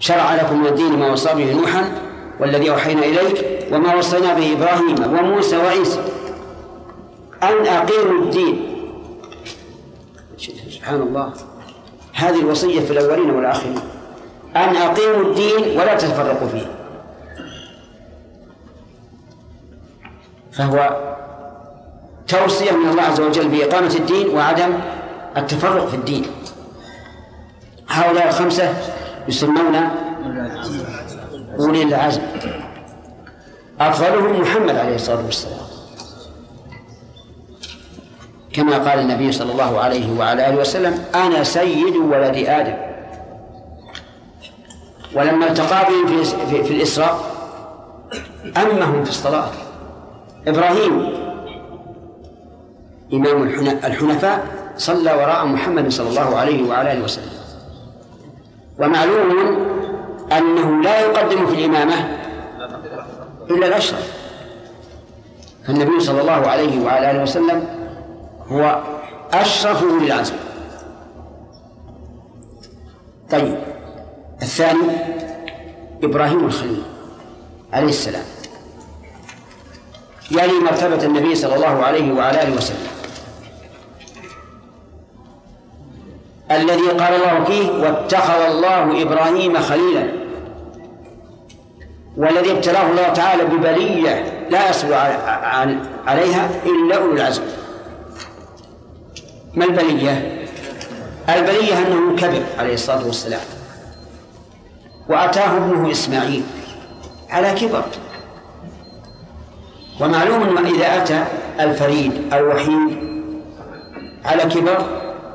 شرع لكم من الدين ما وصى به نوحا والذي أوحينا إليك وما وصينا به إبراهيم وموسى وعيسى أن أقيموا الدين. سبحان الله، هذه الوصية في الأولين والآخرين، أن أقيموا الدين ولا تتفرقوا فيه. فهو توصية من الله عز وجل بإقامة الدين وعدم التفرق في الدين. هؤلاء الخمسة يسمون أولي العزم، أفضلهم محمد عليه الصلاة والسلام، كما قال النبي صلى الله عليه وعلى آله وسلم: أنا سيد ولد آدم. ولما التقى بهم في الإسراء أمهم في الصلاة. إبراهيم إمام الحنفاء صلى وراء محمد صلى الله عليه وعلى آله وسلم. ومعلوم أنه لا يقدم في الإمامة إلا الأشرف، فالنبي صلى الله عليه وعلى آله وسلم هو أشرف أولي العزم. طيب، الثاني إبراهيم الخليل عليه السلام، يلي مرتبة النبي صلى الله عليه وعلى آله وسلم، الذي قال الله فيه: واتخذ الله إبراهيم خليلا، والذي ابتلاه الله تعالى ببلية لا يصبر عليها إلا أولو العزم. ما البلية؟ البلية أنه كبر عليه الصلاة والسلام، وأتاه ابنه إسماعيل على كبر. ومعلوم أنه إذا أتى الفريد الوحيد على كبر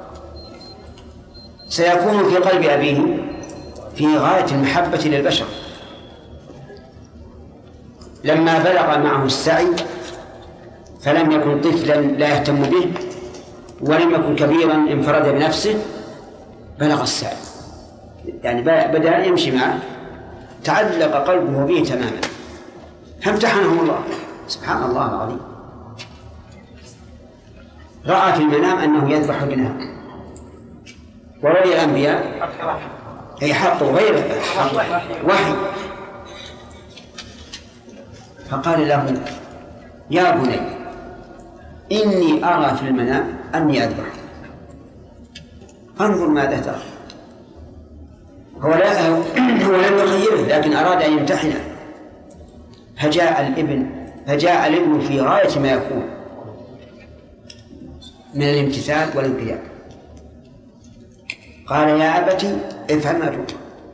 سيكون في قلب أبيه في غاية المحبة للبشر. لما بلغ معه السعي فلم يكن طفلا لا يهتم به، ولم يكن كبيرا انفرد بنفسه، بلغ السعي، يعني بدأ يمشي معه، تعلق قلبه به تماما، فامتحنه الله سبحان الله العظيم. رأى في المنام أنه يذبح ابنه، ورؤيا الأنبياء أي حق غير حق وحي، فقال له: يا بني إني أرى في المنام أني أذبح، فانظر ماذا ترى. هو لم يخيره، لكن أراد أن يمتحنه. فجاء الابن في غاية ما يكون من الامتثال والانقياد. قال: يا أبتي افعل ما تؤمر.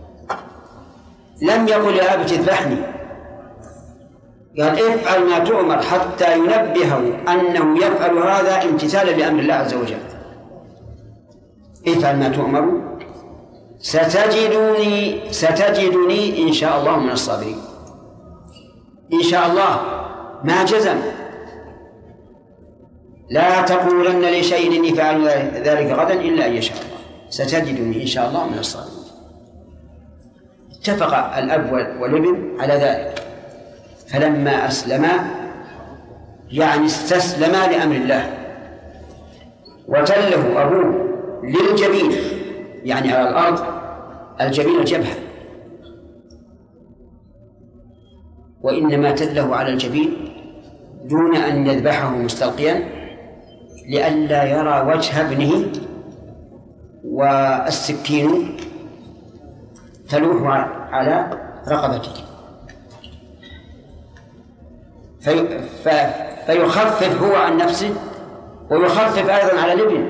لم يقل: يا أبتي اذبحني، قال: افعل ما تؤمر، حتى ينبهه أنه يفعل هذا امتثالا لأمر الله عز وجل. افعل ما تؤمر ستجدني إن شاء الله من الصابرين. إن شاء الله ما جزم، لا تقولن لشيء إني فاعل ذلك غدا إلا أن يشاء الله، ستجدني إن شاء الله من الصابرين. اتفق الأب والابن على ذلك، فلما أسلما يعني استسلما لأمر الله، وتله أبوه للجبين، يعني على الأرض، الجبين الجبهة، وإنما تله على الجبين دون أن يذبحه مستلقيا لئلا يرى وجه ابنه والسكين تلوح على رقبته، فيخفف هو عن نفسه ويخفف أيضا على الابن،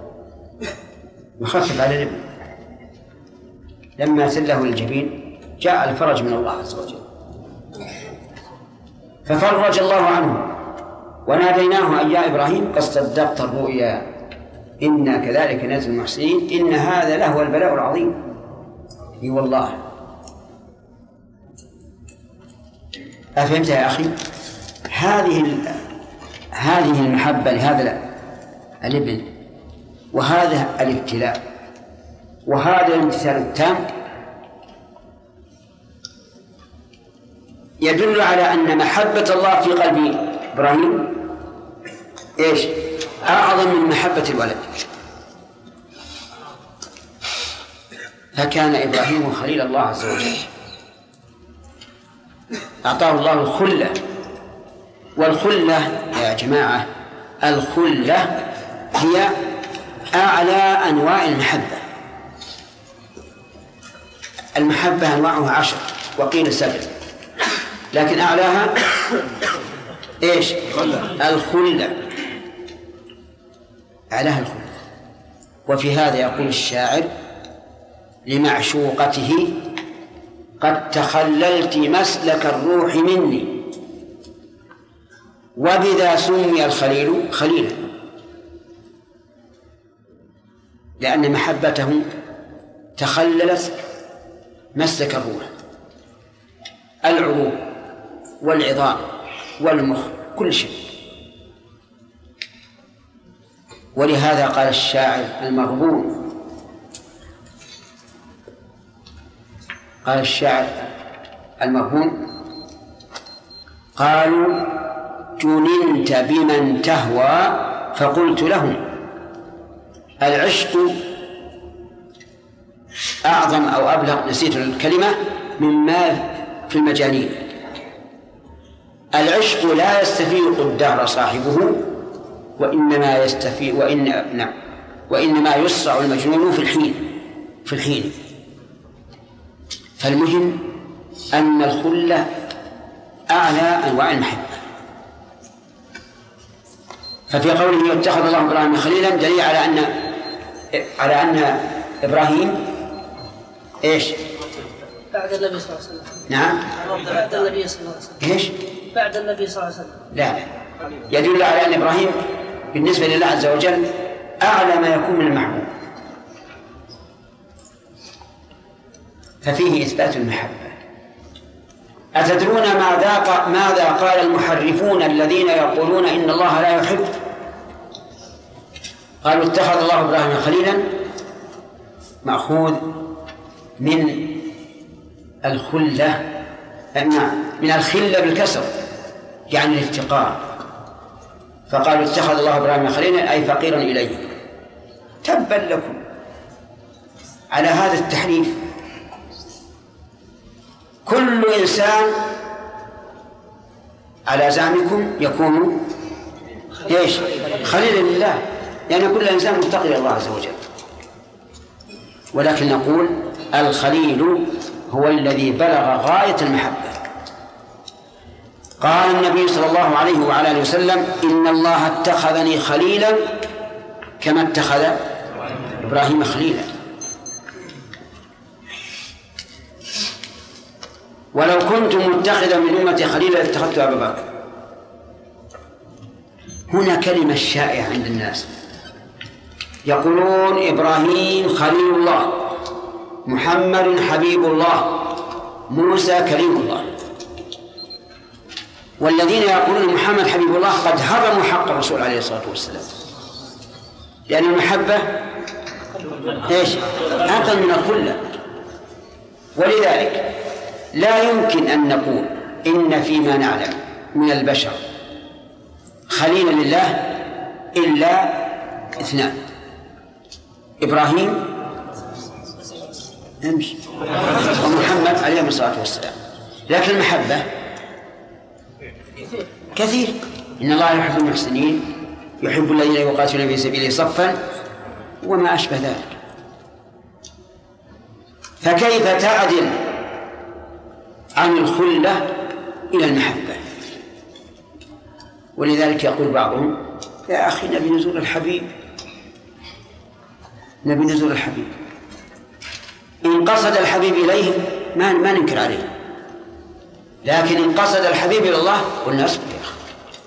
يخفف على الابن. لما سله الجبين جاء الفرج من الله عز وجل، ففرج الله عنه، وناديناه أن يا إبراهيم قد صدقت الرؤيا إنا كذلك نجزي المحسنين إن هذا لهو البلاء العظيم. اي والله. أفهمت يا أخي؟ هذه المحبة لهذا الابن، وهذا الابتلاء، وهذا الامتثال التام يدل على أن محبة الله في قلب إبراهيم إيش؟ أعظم من محبة الولد. فكان إبراهيم خليل الله عز وجل، أعطاه الله الخلة. والخلة يا جماعة، الخلة هي أعلى أنواع المحبة. المحبة أنواعها 10 وقيل 7، لكن أعلاها إيش؟ الخلة، أعلاها الخلة. وفي هذا يقول الشاعر لمعشوقته: قد تخللت مسلك الروح مني، وبذا سمي الخليل خليلا، لأن محبته تخللت مسلك الروح، العروق والعظام والمخ، كل شيء. ولهذا قال الشاعر المغبون، قال الشاعر المغبون: قالوا جننت بمن تهوى، فقلت لهم العشق أعظم أو أبلغ، نسيت الكلمة، مما في المجانين. العشق لا يستفيق الدهر صاحبه، وإنما يسرع المجنون في الحين. فالمهم أن الخلة أعلى أنواع المحبة. ففي قوله اتخذ الله إبراهيم خليلا دليل على أن إبراهيم إيش؟ بعد النبي صلى الله عليه وسلم. نعم، بعد النبي صلى الله عليه وسلم. إيش؟ بعد النبي صلى الله عليه وسلم. لا، يدل على أن إبراهيم بالنسبة لله عز وجل أعلى ما يكون من المحبوب، ففيه إثبات المحبة. أتدرون ماذا قال المحرفون الذين يقولون إن الله لا يحب؟ قالوا اتخذ الله إبراهيم خليلا، مأخوذ من الخلة، من الخلة بالكسر، يعني الافتقار. فقالوا اتخذ الله إبراهيم خليلا أي فقيرا إليه. تبا لكم على هذا التحريف. كل إنسان على زعمكم يكون إيش؟ خليلا لله، لأن كل إنسان مفتقر إلى الله عز وجل. ولكن نقول الخليل هو الذي بلغ غاية المحبة. قال النبي صلى الله عليه وعلى آله وسلم: إن الله اتخذني خليلا كما اتخذ إبراهيم خليلا. ولو كنت متخذا من أمتي خليلا لاتخذت أبا بكر. هنا كلمة شائعة عند الناس، يقولون إبراهيم خليل الله، محمد حبيب الله، موسى كريم الله. والذين يقولون محمد حبيب الله قد هضموا حق الرسول عليه الصلاة والسلام، لأن المحبة إيش؟ أقل من الخلة. ولذلك لا يمكن أن نقول إن فيما نعلم من البشر خليلا لله إلا اثنان: إبراهيم ومحمد عليه الصلاة والسلام. لكن المحبة كثير. إن الله يحب المحسنين، يحب الذين يقاتلون في سبيله صفا، وما أشبه ذلك. فكيف تعدل عن الخلة إلى المحبة؟ ولذلك يقول بعضهم: يا أخي نبي نزول الحبيب، نبي نزول الحبيب. إن قصد الحبيب إليه ما ننكر عليه، لكن إن قصد الحبيب إلى الله قلنا اصبر يا أخي.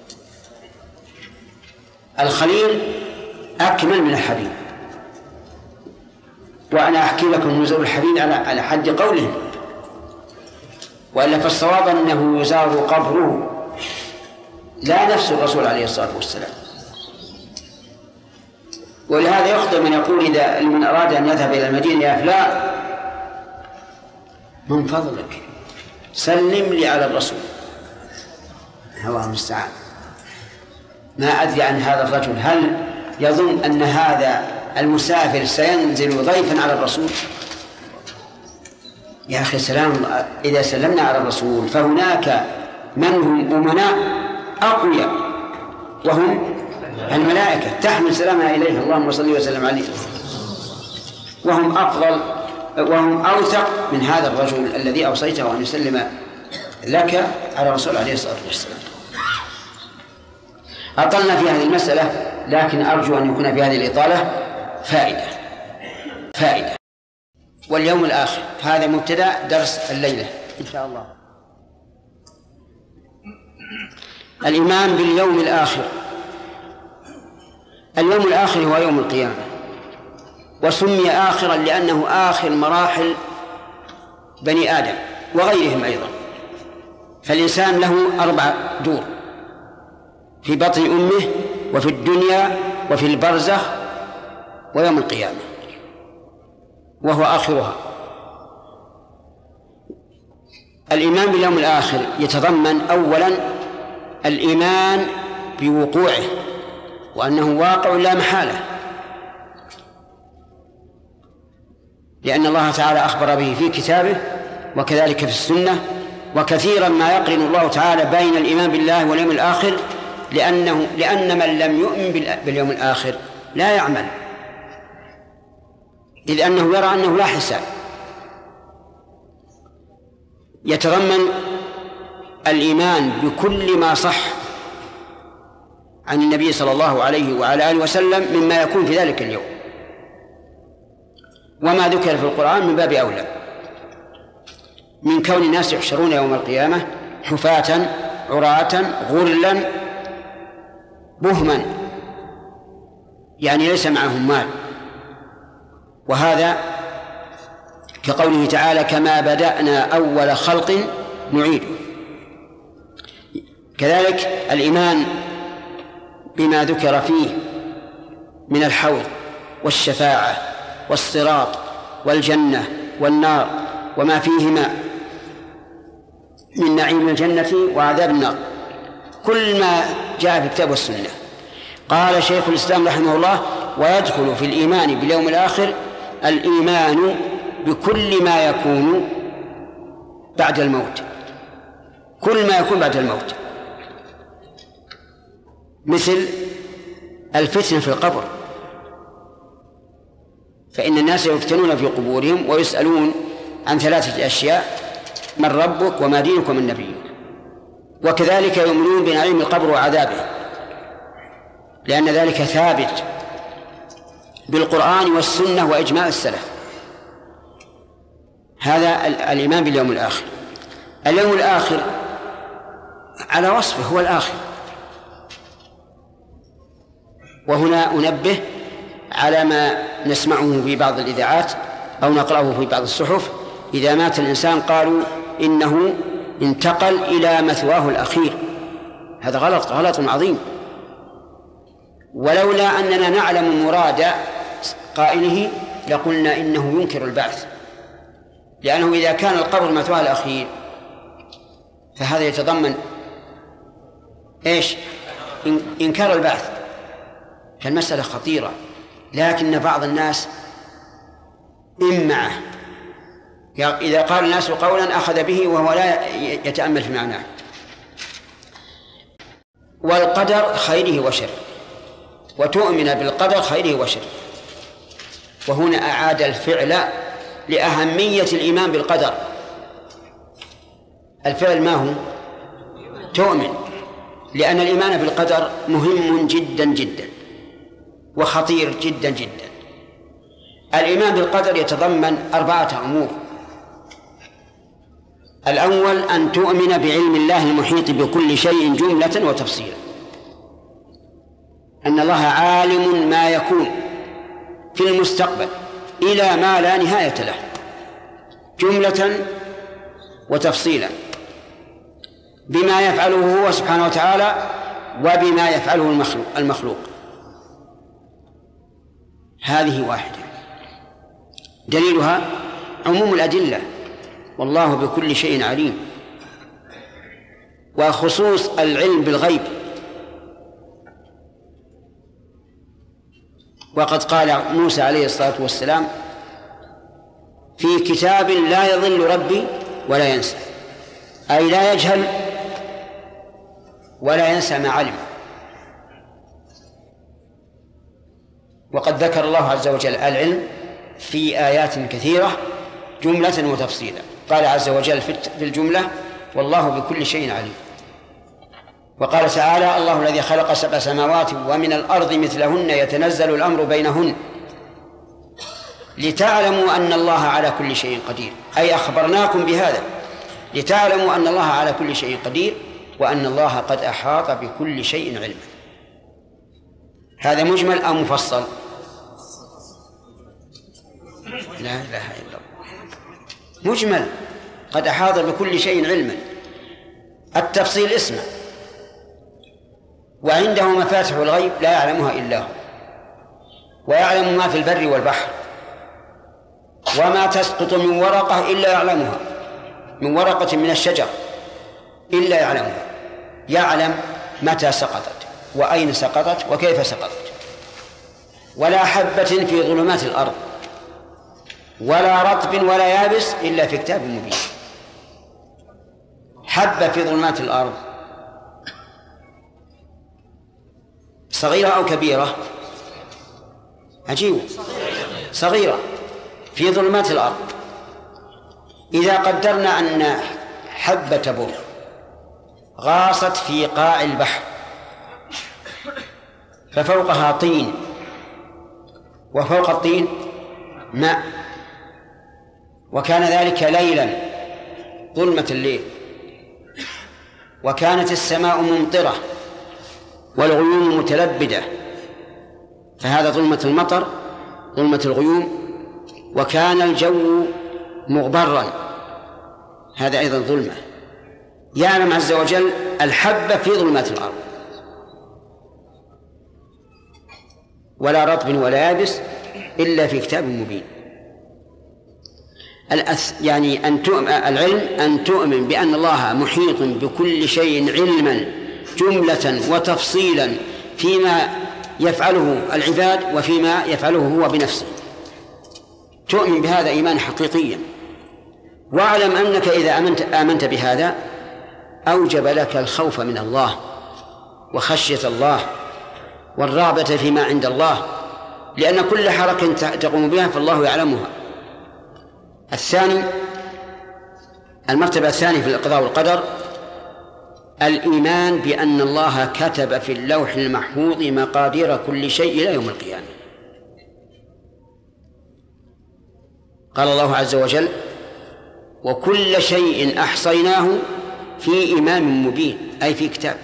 الخليل أكمل من الحبيب. وأنا أحكي لكم نزول الحبيب على حد قوله، وإلا فالصواب أنه يزار قبره لا نفس الرسول عليه الصلاة والسلام. ولهذا يخطئ من يقول إذا من أراد أن يذهب إلى المدينة: يا فلان من فضلك سلم لي على الرسول. الله المستعان. ما أدري عن هذا الرجل، هل يظن أن هذا المسافر سينزل ضيفا على الرسول؟ يا أخي السلام، إذا سلمنا على الرسول فهناك من هم أمناء أقوياء وهم الملائكة تحمل سلامنا إليه، اللهم صل وسلم عليه، وهم أفضل وهم أوثق من هذا الرجل الذي أوصيته أن يسلم لك على الرسول عليه الصلاة والسلام. أطلنا في هذه المسألة، لكن أرجو أن يكون في هذه الإطالة فائدة. واليوم الآخر هذا مبتدأ درس الليلة إن شاء الله. الإيمان باليوم الآخر. اليوم الآخر هو يوم القيامة، وسمي آخرا لأنه آخر مراحل بني آدم وغيرهم أيضا. فالإنسان له 4 دور: في بطن أمه، وفي الدنيا، وفي البرزخ، ويوم القيامة، وهو آخرها. الإيمان باليوم الآخر يتضمن أولا الإيمان بوقوعه، وأنه واقع لا محالة، لأن الله تعالى أخبر به في كتابه وكذلك في السنة. وكثيرا ما يقرن الله تعالى بين الإيمان بالله واليوم الآخر، لأن من لم يؤمن باليوم الآخر لا يعمل، إذ أنه يرى أنه لا حساب. يتضمن الإيمان بكل ما صح عن النبي صلى الله عليه وعلى آله وسلم مما يكون في ذلك اليوم، وما ذكر في القرآن من باب أولى، من كون الناس يحشرون يوم القيامة حفاة عراة غرلا بهما، يعني ليس معهم مال. وهذا كقوله تعالى: كما بدأنا أول خلق نعيده. كذلك الإيمان بما ذكر فيه من الحوض والشفاعة والصراط والجنة والنار وما فيهما من نعيم الجنة وعذاب النار، كل ما جاء في الكتاب والسنة. قال شيخ الإسلام رحمه الله: ويدخل في الإيمان باليوم الآخر الإيمان بكل ما يكون بعد الموت، كل ما يكون بعد الموت، مثل الفتنة في القبر، فإن الناس يفتنون في قبورهم ويسألون عن 3 أشياء: من ربك وما دينك ومن نبيك. وكذلك يؤمنون بنعيم القبر وعذابه، لأن ذلك ثابت بالقرآن والسنة وإجماع السلف. هذا الإيمان باليوم الآخر. اليوم الآخر على وصفه هو الآخر. وهنا أنبه على ما نسمعه في بعض الإذاعات أو نقرأه في بعض الصحف: إذا مات الإنسان قالوا إنه انتقل إلى مثواه الأخير. هذا غلط عظيم. ولولا أننا نعلم مراد قائله لقلنا إنه ينكر البعث، لأنه إذا كان القبر مثواه الأخير فهذا يتضمن إيش؟ إنكار البعث. فالمسألة خطيرة، لكن بعض الناس إمعه، إذا قال الناس قولا أخذ به وهو لا يتأمل في معناه. والقدر خيره وشره، وتؤمن بالقدر خيره وشره. وهنا أعاد الفعل لأهمية الإيمان بالقدر. الفعل ما هو؟ تؤمن، لأن الإيمان بالقدر مهم جدا جدا وخطير جدا جدا. الإيمان بالقدر يتضمن 4 أمور. الأول أن تؤمن بعلم الله المحيط بكل شيء جملة وتفصيلا، أن الله عالم ما يكون في المستقبل إلى ما لا نهاية له جملة وتفصيلا، بما يفعله هو سبحانه وتعالى وبما يفعله المخلوق. هذه واحدة. دليلها عموم الأدلة: والله بكل شيء عليم. وخصوص العلم بالغيب، وقد قال موسى عليه الصلاة والسلام: في كتاب لا يضل ربي ولا ينسى، أي لا يجهل ولا ينسى ما علم. وقد ذكر الله عز وجل العلم في آيات كثيرة جملة وتفصيلا. قال عز وجل في الجملة: والله بكل شيء عليم. وقال تعالى: الله الذي خلق 7 سماوات ومن الأرض مثلهن يتنزل الأمر بينهن لتعلموا أن الله على كل شيء قدير، أي أخبرناكم بهذا لتعلموا أن الله على كل شيء قدير وأن الله قد أحاط بكل شيء علما. هذا مجمل أو مفصل؟ لا إله إلا الله، مجمل، قد أحاط بكل شيء علما. التفصيل اسمه: وعنده مفاتح الغيب لا يعلمها إلا هو، ويعلم ما في البر والبحر، وما تسقط من ورقة إلا يعلمها، من ورقة من الشجر إلا يعلمها، يعلم متى سقطت وأين سقطت وكيف سقطت. ولا حبة في ظلمات الأرض ولا رطب ولا يابس إلا في كتاب مبين. حبة في ظلمات الأرض صغيرة أو كبيرة؟ عجيب، صغيرة في ظلمات الأرض. إذا قدرنا أن حبة بر غاصت في قاع البحر ففوقها طين وفوق الطين ماء، وكان ذلك ليلا ظلمة الليل، وكانت السماء ممطرة والغيوم متلبدة، فهذا ظلمة المطر، ظلمة الغيوم. وكان الجو مغبرا، هذا أيضا ظلمة. يعلم عز وجل الحبة في ظلمات الأرض، ولا رطب ولا يابس إلا في كتاب مبين. يعني العلم أن تؤمن بأن الله محيط بكل شيء علما جملة وتفصيلا فيما يفعله العباد وفيما يفعله هو بنفسه، تؤمن بهذا إيمان حقيقيا. واعلم أنك إذا آمنت بهذا أوجب لك الخوف من الله وخشية الله والرغبة فيما عند الله، لأن كل حركة تقوم بها فالله يعلمها. الثاني، المرتبة الثانية في القضاء والقدر، الإيمان بأن الله كتب في اللوح المحفوظ مقادير كل شيء إلى يوم القيامة. قال الله عز وجل: وكل شيء أحصيناه في إمام مبين، أي في كتاب.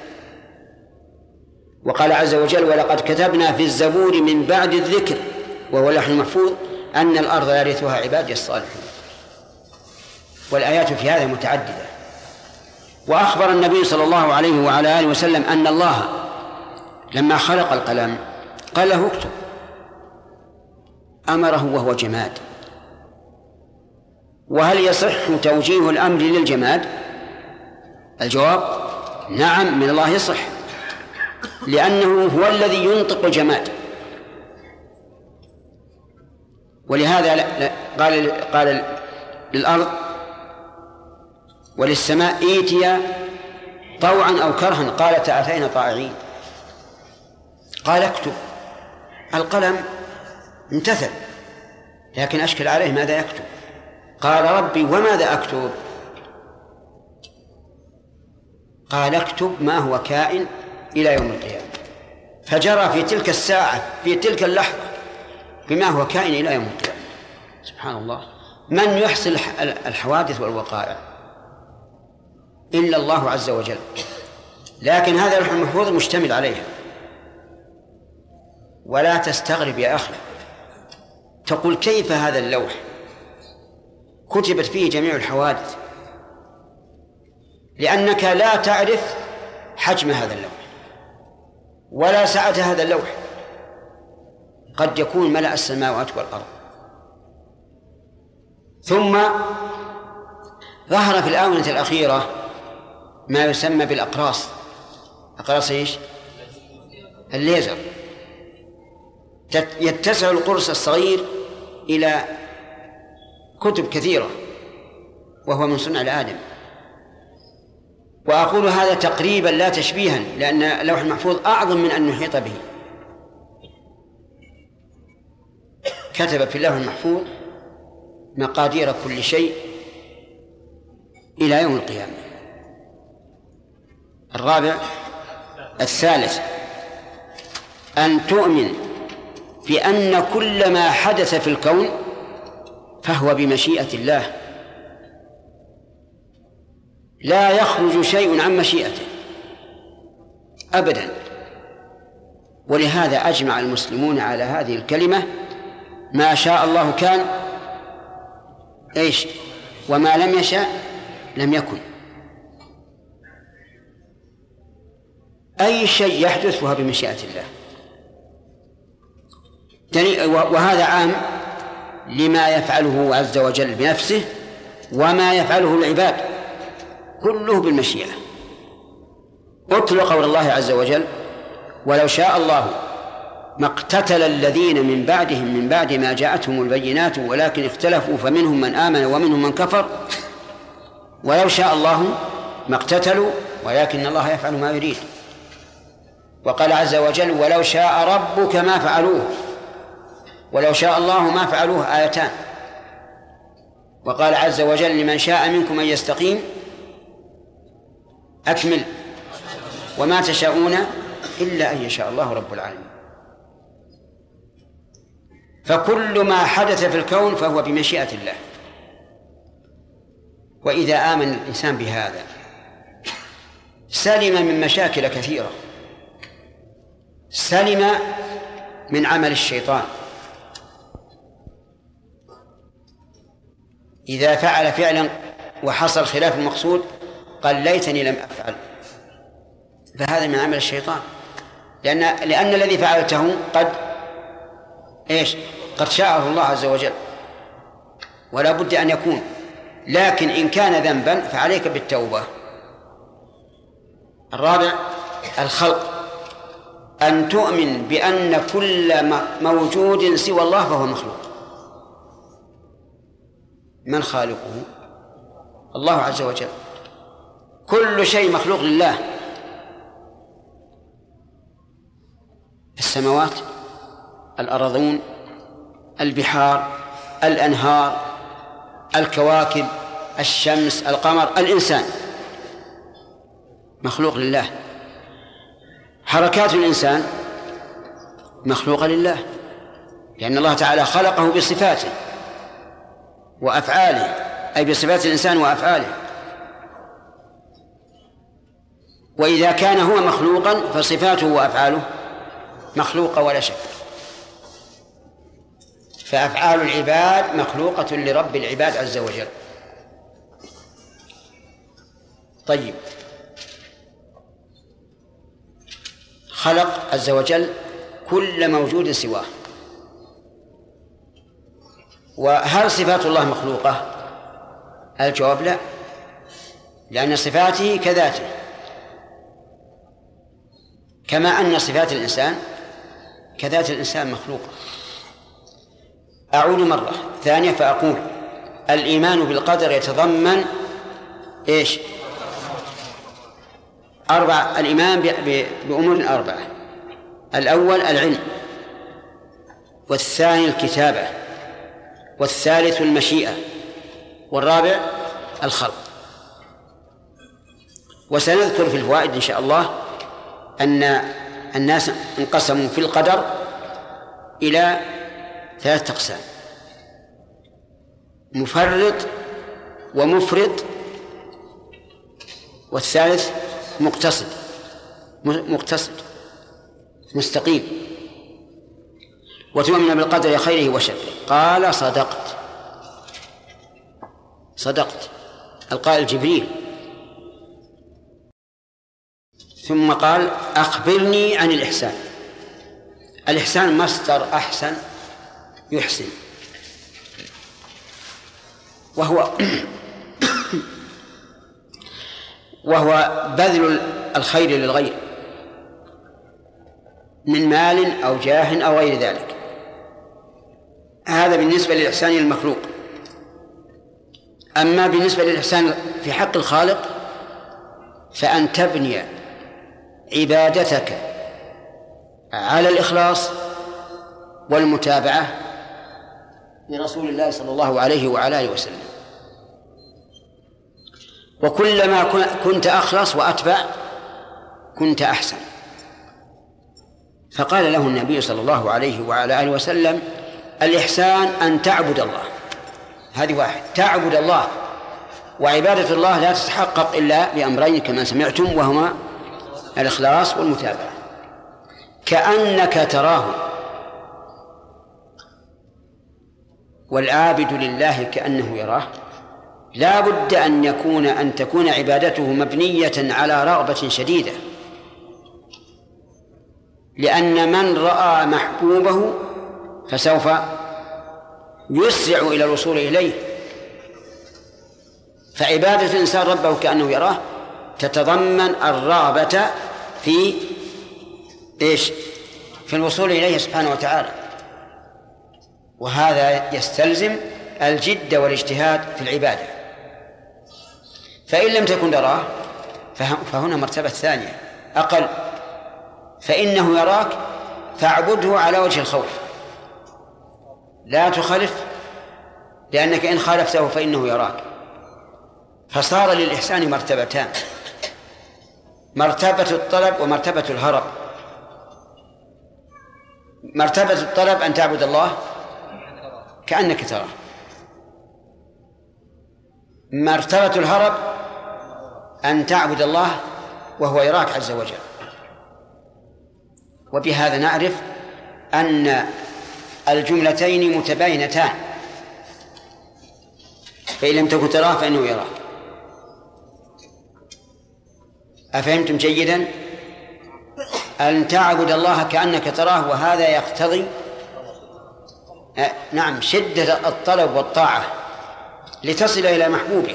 وقال عز وجل: ولقد كتبنا في الزبور من بعد الذكر وهو اللوح المحفوظ أن الأرض يرثها عبادي الصالحون. والآيات في هذا متعددة. وأخبر النبي صلى الله عليه وعلى آله وسلم أن الله لما خلق القلم قال له: اكتب، أمره وهو جماد. وهل يصح توجيه الأمر للجماد؟ الجواب: نعم، من الله يصح، لأنه هو الذي ينطق الجماد. ولهذا قال للأرض وللسماء: ائتيا طوعا أو كرها، قالتا أتينا طائعين. قال: اكتب. القلم امتثل، لكن أشكل عليه ماذا يكتب. قال: ربي وماذا أكتب؟ قال: اكتب ما هو كائن إلى يوم القيامة. فجرى في تلك الساعة، في تلك اللحظة، بما هو كائن إلى يوم القيامة. سبحان الله، من يحصي الحوادث والوقائع إلا الله عز وجل، لكن هذا اللوح المحفوظ مشتمل عليها. ولا تستغرب يا أخي، تقول: كيف هذا اللوح كتبت فيه جميع الحوادث؟ لأنك لا تعرف حجم هذا اللوح ولا سعة هذا اللوح، قد يكون ملأ السماوات والأرض. ثم ظهر في الآونة الأخيرة ما يسمى بالأقراص. أقراص إيش؟ الليزر. يتسع القرص الصغير إلى كتب كثيرة وهو من صنع الآدم. وأقول هذا تقريبا لا تشبيها، لأن اللوح المحفوظ أعظم من أن نحيط به. كتب في اللوح المحفوظ مقادير كل شيء إلى يوم القيامة. الرابع الثالث أن تؤمن بأن كل ما حدث في الكون فهو بمشيئة الله، لا يخرج شيء عن مشيئته أبدا. ولهذا أجمع المسلمون على هذه الكلمة: ما شاء الله كان وما لم يشاء لم يكن. أي شيء يحدث فهو بمشيئة الله. وهذا عام لما يفعله عز وجل بنفسه وما يفعله العباد، كله بالمشيئة. اتل قول الله عز وجل: ولو شاء الله ما اقتتل الذين من بعدهم من بعد ما جاءتهم البينات ولكن اختلفوا فمنهم من آمن ومنهم من كفر ولو شاء الله ما اقتتلوا ولكن الله يفعل ما يريد. وقال عز وجل: ولو شاء ربك ما فعلوه. ولو شاء الله ما فعلوه آيتان. وقال عز وجل: لمن شاء منكم أن يستقيم أكمل وما تشاءون إلا أن يشاء الله رب العالمين. فكل ما حدث في الكون فهو بمشيئة الله. وإذا آمن الإنسان بهذا سلم من مشاكل كثيرة، سلم من عمل الشيطان. إذا فعل فعلا وحصل خلاف المقصود قال: ليتني لم أفعل، فهذا من عمل الشيطان، لأن الذي فعلته قد شاءه الله عز وجل ولا بد أن يكون. لكن إن كان ذنبا فعليك بالتوبة. الرابع الخلق، أن تؤمن بأن كل موجود سوى الله فهو مخلوق. من خالقه؟ الله عز وجل. كل شيء مخلوق لله، السماوات، الأرضون، البحار، الأنهار، الكواكب، الشمس، القمر، الإنسان مخلوق لله. حركات الإنسان مخلوقة لله، لأن الله تعالى خلقه بصفاته وأفعاله، أي بصفات الإنسان وأفعاله. وإذا كان هو مخلوقا فصفاته وأفعاله مخلوقة ولا شك. فأفعال العباد مخلوقة لرب العباد عز وجل. طيب، خلق عز وجل كل موجود سواه. وهل صفات الله مخلوقة؟ الجواب لا، لأن صفاته كذاته، كما أن صفات الإنسان كذات الإنسان مخلوقة. أعود مرة ثانية فأقول: الإيمان بالقدر يتضمن الإيمان بأمور أربعة: الأول العلم، والثاني الكتابة، والثالث المشيئة، والرابع الخلق. وسنذكر في الفوائد إن شاء الله أن الناس انقسموا في القدر إلى 3 أقسام: مفرط ومفرط، والثالث مقتصد مستقيم. وتؤمن بالقدر خيره وشره. قال: صدقت القائل جبريل. ثم قال: أخبرني عن الإحسان. الإحسان مصدر أحسن يحسن، وهو بذل الخير للغير من مال أو جاه أو غير ذلك. هذا بالنسبة للإحسان المخلوق. أما بالنسبة للإحسان في حق الخالق فأن تبني عبادتك على الإخلاص والمتابعة لرسول الله صلى الله عليه وعلى آله وسلم. وكلما كنت أخلص وأتبع كنت أحسن. فقال له النبي صلى الله عليه وعلى آله وسلم: الإحسان أن تعبد الله. هذه واحد، تعبد الله، وعبادة الله لا تتحقق إلا بأمرين كما سمعتم، وهما الإخلاص والمتابعة. كأنك تراه، والعابد لله كأنه يراه. لا بد أن تكون عبادته مبنية على رغبة شديدة، لأن من رأى محبوبه فسوف يسرع إلى الوصول إليه. فعبادة الإنسان ربه كأنه يراه تتضمن الرغبة في إيش؟ في الوصول إليه سبحانه وتعالى، وهذا يستلزم الجد والاجتهاد في العبادة. فإن لم تكن تراه فهنا مرتبة ثانية أقل، فإنه يراك فاعبده على وجه الخوف، لا تخالف، لأنك إن خالفته فإنه يراك. فصار للإحسان مرتبتان: مرتبة الطلب ومرتبة الهرب. مرتبة الطلب أن تعبد الله كأنك تراه. مرتبة الهرب أن تعبد الله وهو يراك عز وجل. وبهذا نعرف أن الجملتين متباينتان، فإن لم تكن تراه فإنه يراك. أفهمتم جيدا؟ أن تعبد الله كأنك تراه، وهذا يقتضي نعم شدة الطلب والطاعة لتصل إلى محبوبك.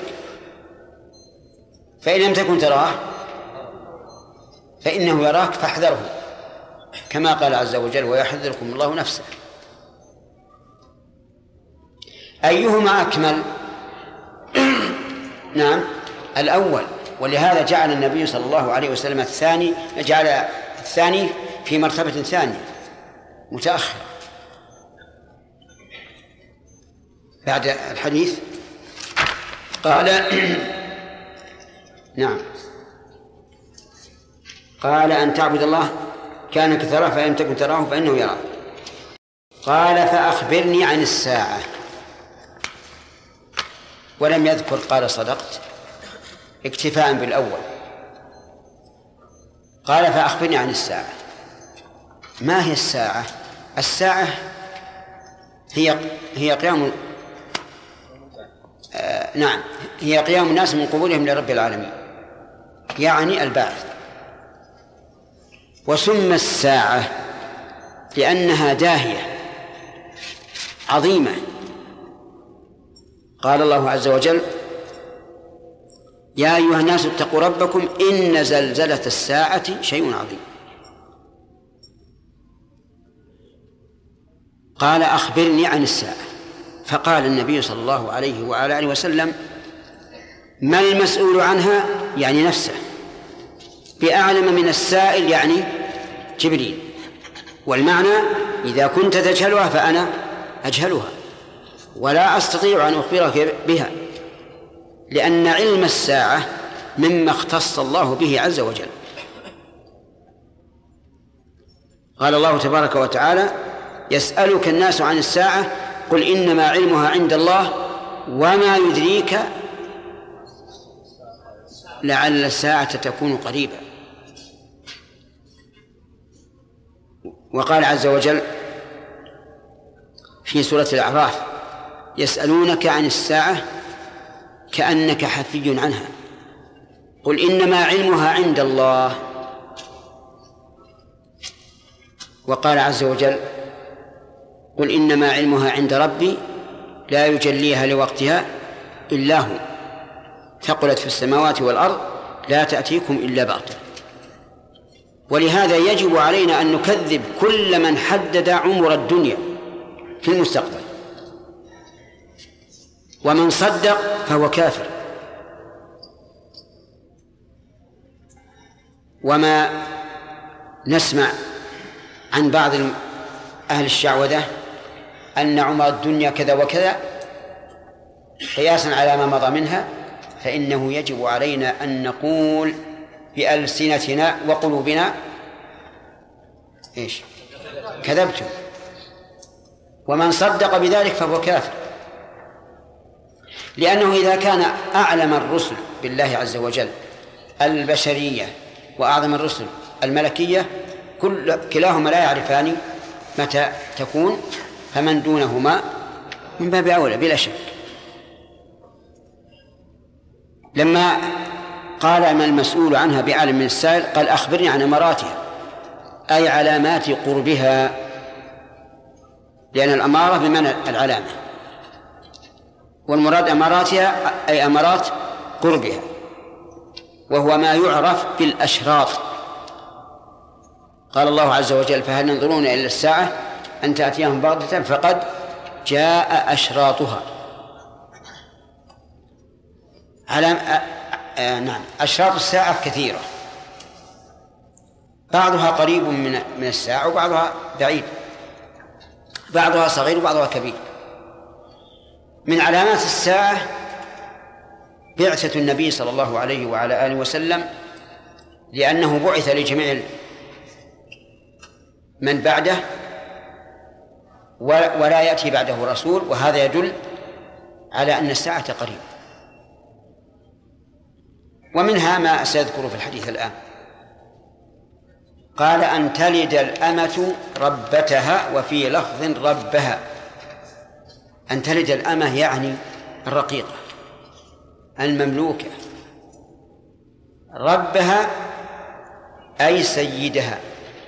فإن لم تكن تراه فإنه يراك فاحذره، كما قال عز وجل: ويحذركم الله نفسه. أيهما أكمل؟ نعم الأول، ولهذا جعل النبي صلى الله عليه وسلم جعل الثاني في مرتبة ثانية متأخرة بعد الحديث. قال نعم، قال أن تعبد الله كأنك تراه فإن لم تكن تراه فإنه يراك. قال: فأخبرني عن الساعة. ولم يذكر قال صدقت اكتفاء بالأول. قال: فأخبرني عن الساعة. ما هي الساعة؟ الساعة هي قيام نعم هي قيام الناس من قبورهم لرب العالمين، يعني البعث. وسمى الساعة لأنها داهية عظيمة. قال الله عز وجل: يا أيها الناس اتقوا ربكم إن زلزلة الساعة شيء عظيم. قال: أخبرني عن الساعة. فقال النبي صلى الله عليه وعلى آله وسلم: ما المسؤول عنها، يعني نفسه، بأعلم من السائل، يعني جبريل. والمعنى: إذا كنت تجهلها فأنا أجهلها ولا أستطيع أن أخبرك بها، لأن علم الساعة مما اختص الله به عز وجل. قال الله تبارك وتعالى: يسألك الناس عن الساعة قل إنما علمها عند الله وما يدريك لعل الساعة تكون قريبا. وقال عز وجل في سورة الأعراف: يسألونك عن الساعة كأنك حفي عنها قل إنما علمها عند الله. وقال عز وجل: قل إنما علمها عند ربي لا يجليها لوقتها إلا هو ثقلت في السماوات والأرض لا تأتيكم إلا بغتة. ولهذا يجب علينا أن نكذب كل من حدد عمر الدنيا في المستقبل. ومن صدق فهو كافر. وما نسمع عن بعض أهل الشعوذة أن عمر الدنيا كذا وكذا قياسا على ما مضى منها، فإنه يجب علينا أن نقول بألسنتنا وقلوبنا إيش؟ كذبتم. ومن صدق بذلك فهو كافر، لأنه إذا كان أعلم الرسل بالله عز وجل البشرية وأعظم الرسل الملكية كلاهما لا يعرفان متى تكون، فمن دونهما من باب أولى بلا شك. لما قال ما المسؤول عنها بأعلم من السائل قال أخبرني عن أماراتها، أي علامات قربها، لأن الأمارة بمعنى العلامة، والمراد أماراتها أي أمارات قربها، وهو ما يعرف بالأشراط. قال الله عز وجل فهل ينظرون إلا الساعة أن تأتيهم بغتة فقد جاء أشراطها. نعم، أشراط الساعة كثيرة، بعضها قريب من الساعة وبعضها بعيد، بعضها صغير وبعضها كبير. من علامات الساعة بعثة النبي صلى الله عليه وعلى آله وسلم، لأنه بعث لجميع من بعده ولا يأتي بعده رسول، وهذا يدل على أن الساعة قريب. ومنها ما سيذكر في الحديث الآن. قال أن تلد الأمة ربتها، وفي لفظ ربها. أن تلد الأمة يعني الرقيقة المملوكة، ربها أي سيدها،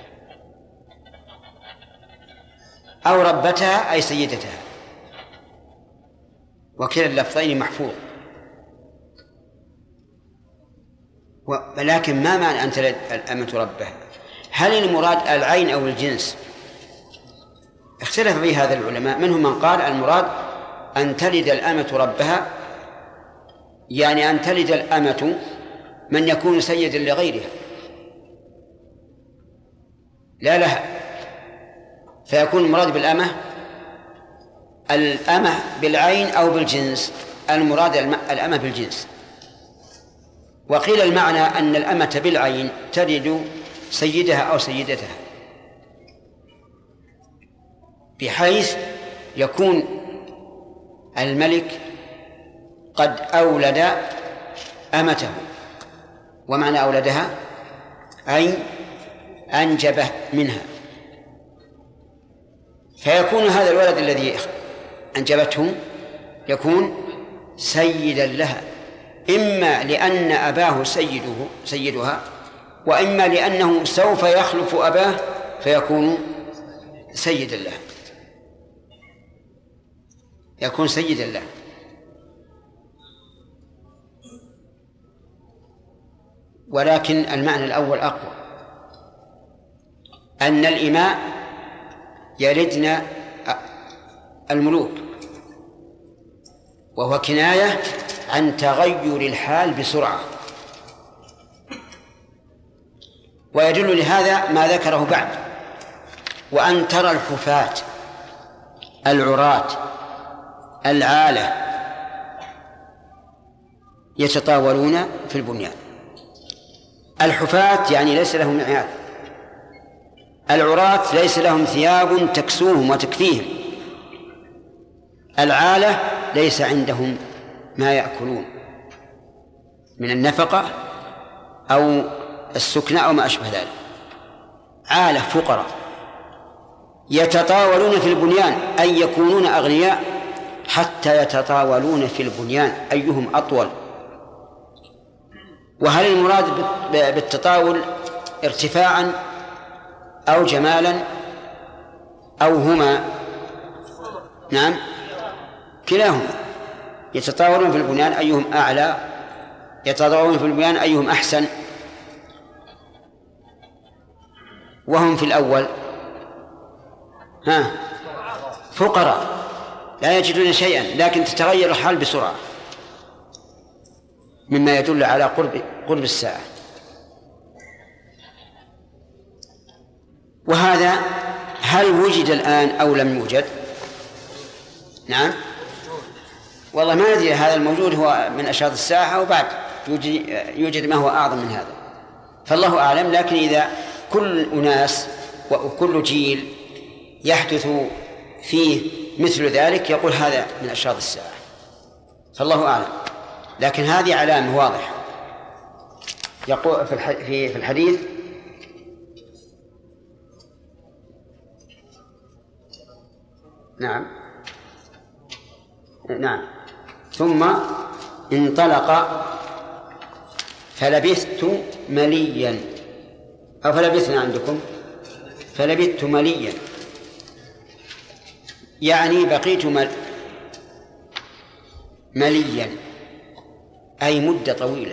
أو ربتها أي سيدتها، وكلا اللفظين محفوظ. ولكن ما معنى أن تلد الأمة ربها؟ هل المراد العين أو الجنس؟ اختلف في هذا العلماء، منهم من قال المراد أن تلد الأمة ربها، يعني أن تلد الأمة من يكون سيدا لغيرها لا لها، فيكون المراد بالأمة الأمة بالعين أو بالجنس. المراد الأمة بالجنس. وقيل المعنى أن الأمة بالعين تلد سيدها أو سيدتها، بحيث يكون الملك قد أولد أمته، ومعنى أولدها أي أنجب منها، فيكون هذا الولد الذي أنجبته يكون سيدا لها، إما لأن أباه سيدها، وإما لأنه سوف يخلف أباه فيكون سيدا له، يكون سيدا له. ولكن المعنى الأول أقوى، أن الإماء يلدن الملوك، وهو كناية عن تغير الحال بسرعة. ويدل لهذا ما ذكره بعد، وأن ترى الحفاة العراة العالة يتطاولون في البنيان. الحفاة يعني ليس لهم معياد، العراة ليس لهم ثياب تكسوهم وتكفيهم، العالة ليس عندهم ما يأكلون من النفقة أو السكنى أو ما أشبه ذلك، عالة فقراء يتطاولون في البنيان، أي يكونون أغنياء حتى يتطاولون في البنيان أيهم أطول. وهل المراد بالتطاول ارتفاعا أو جمالا أو هما؟ نعم، كلاهما. يتطاولون في البنيان أيهم أعلى، يتطاولون في البنيان أيهم أحسن. وهم في الأول فقراء لا يجدون شيئا، لكن تتغير الحال بسرعة، مما يدل على قرب الساعة. وهذا هل وجد الآن أو لم يوجد؟ نعم، والله ما أدري هذا الموجود هو من أشراط الساعة أو بعد يوجد ما هو أعظم من هذا، فالله أعلم. لكن إذا كل أناس وكل جيل يحدث فيه مثل ذلك يقول هذا من أشراط الساعة، فالله أعلم. لكن هذه علامة واضحة. يقول في الحديث: نعم ثم انطلق فلبثت مليا، أو فلبثنا عندكم فلبثت مليا، يعني بقيت مليا أي مدة طويلة،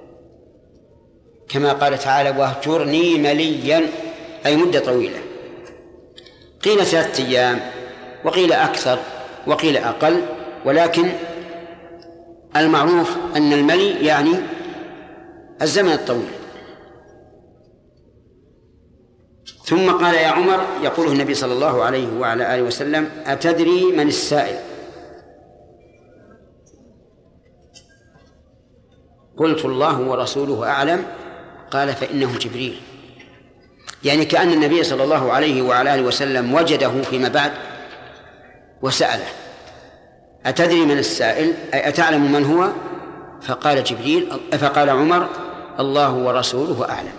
كما قال تعالى: واهجرني مليا أي مدة طويلة. قيل 3 أيام، وقيل أكثر، وقيل أقل، ولكن المعروف أن الملي يعني الزمن الطويل. ثم قال: يا عمر، يقوله النبي صلى الله عليه وعلى آله وسلم: أتدري من السائل؟ قلت: الله ورسوله أعلم. قال: فإنه جبريل. يعني كأن النبي صلى الله عليه وعلى آله وسلم وجده فيما بعد وسأله: أتدري من السائل؟ أي أتعلم من هو؟ فقال جبريل، فقال عمر: الله ورسوله أعلم.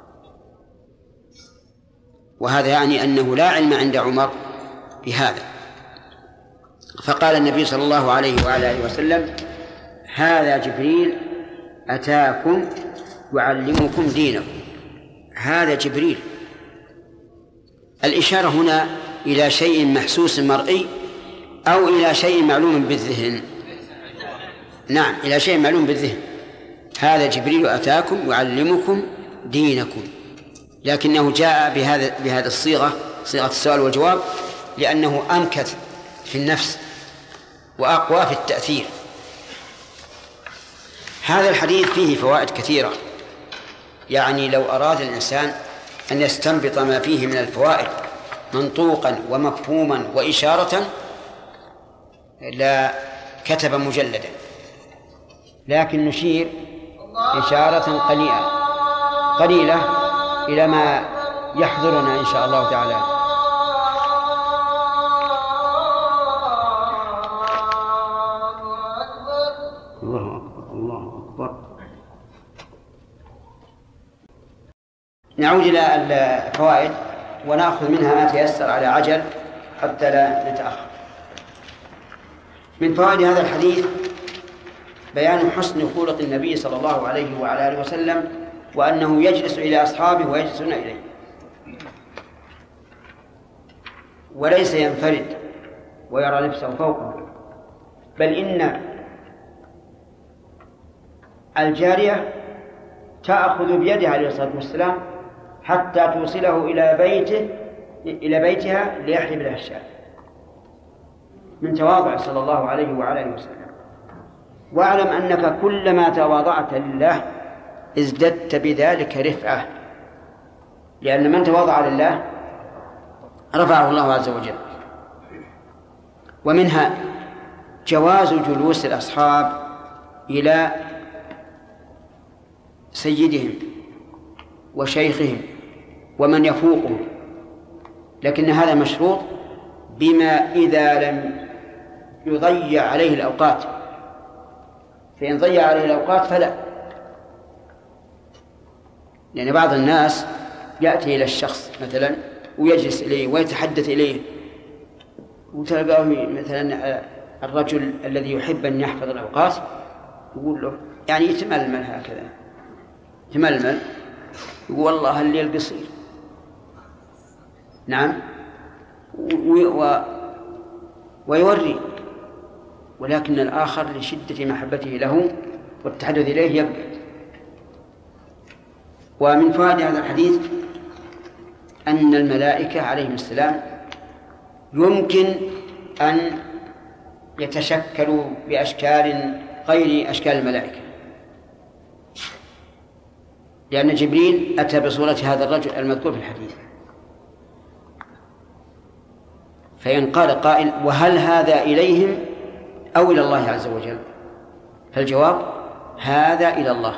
وهذا يعني أنه لا علم عند عمر بهذا. فقال النبي صلى الله عليه وعلى آله وسلم: هذا جبريل أتاكم يعلمكم دينكم. هذا جبريل. الإشارة هنا إلى شيء محسوس مرئي أو إلى شيء معلوم بالذهن؟ نعم، إلى شيء معلوم بالذهن. هذا جبريل أتاكم يعلمكم دينكم، لكنه جاء بهذا الصيغة، صيغة السؤال والجواب، لأنه أمكث في النفس وأقوى في التأثير. هذا الحديث فيه فوائد كثيرة، يعني لو أراد الإنسان أن يستنبط ما فيه من الفوائد منطوقا ومفهوما وإشارة لا كتب مجلدا، لكن نشير إشارة قليلة إلى ما يحضرنا إن شاء الله تعالى. الله أكبر، الله أكبر. نعود إلى الفوائد ونأخذ منها ما تيسر على عجل حتى لا نتأخر. من فوائد هذا الحديث بيان حسن خلق النبي صلى الله عليه وعلى آله وسلم، وأنه يجلس إلى أصحابه ويجلسون إليه، وليس ينفرد ويرى نفسه فوقه، بل إن الجارية تأخذ بيده عليه الصلاة والسلام حتى توصله إلى بيتها ليحلب لها الشاة، من تواضع صلى الله عليه وعلى آله وسلم. واعلم أنك كلما تواضعت لله ازددت بذلك رفعة، لأن من تواضع لله رفعه الله عز وجل. ومنها جواز جلوس الأصحاب إلى سيدهم وشيخهم ومن يفوقهم، لكن هذا مشروط بما إذا لم يضيع عليه الأوقات، فإن ضيع عليه الأوقات فلا. لأن بعض الناس يأتي إلى الشخص مثلا ويجلس إليه ويتحدث إليه، وتلقاه مثلا الرجل الذي يحب أن يحفظ الأوقات يقول له، يعني يتململ هكذا، يتململ يقول والله الليل قصير. نعم، ويوري، ولكن الآخر لشدة محبته له والتحدث إليه يبعد. ومن فوائد هذا الحديث أن الملائكة عليهم السلام يمكن أن يتشكل بأشكال غير أشكال الملائكة، لأن جبريل أتى بصورة هذا الرجل المذكور في الحديث. فإن قال قائل: وهل هذا إليهم أو إلى الله عز وجل؟ فالجواب: هذا إلى الله،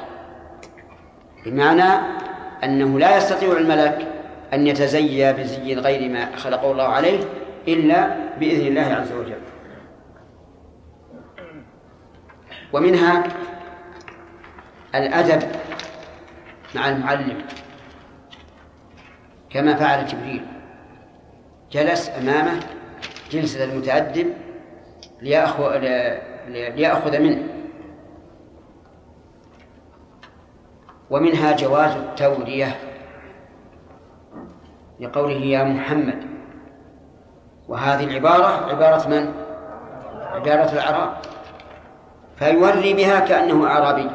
بمعنى أنه لا يستطيع الملك أن يتزيى بزي غير ما خلقه الله عليه إلا بإذن الله عز وجل. ومنها الأدب مع المعلم، كما فعل جبريل، جلس أمامه جلسة المتأدب ليأخذ منه. ومنها جواز التورية لقوله: يا محمد. وهذه العبارة عبارة من؟ عبارة الأعراب، فيوري بها كأنه أعرابي.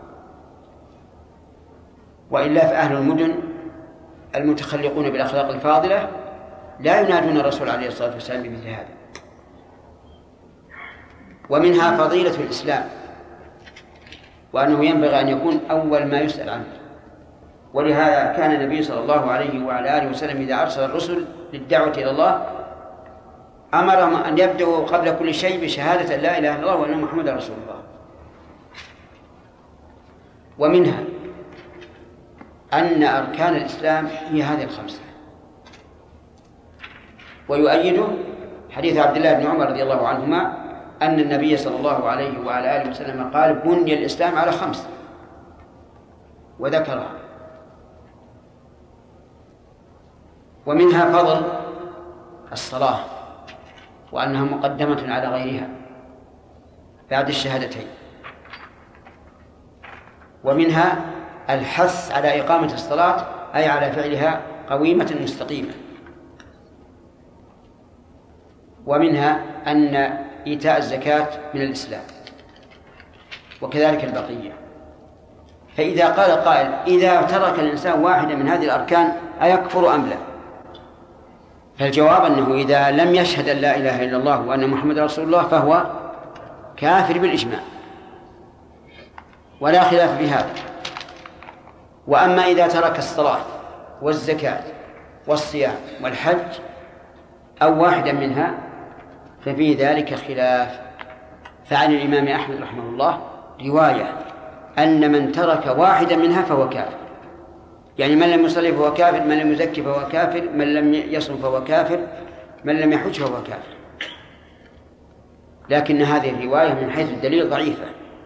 وإلا فأهل المدن المتخلقون بالأخلاق الفاضلة لا ينادون الرسول عليه الصلاة والسلام بمثل هذا. ومنها فضيلة الإسلام، وأنه ينبغي أن يكون أول ما يسأل عنه. ولهذا كان النبي صلى الله عليه وعلى آله وسلم إذا أرسل الرسل للدعوة إلى الله أمرهم أن يبدأوا قبل كل شيء بشهادة لا إله إلا الله وأن محمدا رسول الله. ومنها أن أركان الإسلام هي هذه الخمسة، ويؤيده حديث عبد الله بن عمر رضي الله عنهما أن النبي صلى الله عليه وعلى آله وسلم قال: بني الإسلام على خمس، وذكرها. ومنها فضل الصلاة، وأنها مقدمة على غيرها بعد الشهادتين. ومنها الحث على إقامة الصلاة، أي على فعلها قويمة مستقيمة. ومنها أن إيتاء الزكاة من الإسلام، وكذلك البقية. فإذا قال قائل: إذا ترك الإنسان واحدة من هذه الأركان أيكفر أم لا؟ فالجواب أنه إذا لم يشهد أن لا إله إلا الله وأن محمد رسول الله فهو كافر بالإجماع، ولا خلاف في هذا. وأما إذا ترك الصلاة والزكاة والصيام والحج أو واحدا منها ففي ذلك خلاف. فعن الإمام أحمد رحمه الله رواية أن من ترك واحدا منها فهو كافر، يعني من لم يصلي فهو كافر، من لم يزكي فهو كافر، من لم يصم فهو كافر، من لم يحج فهو كافر. لكن هذه الرواية من حيث الدليل ضعيفة.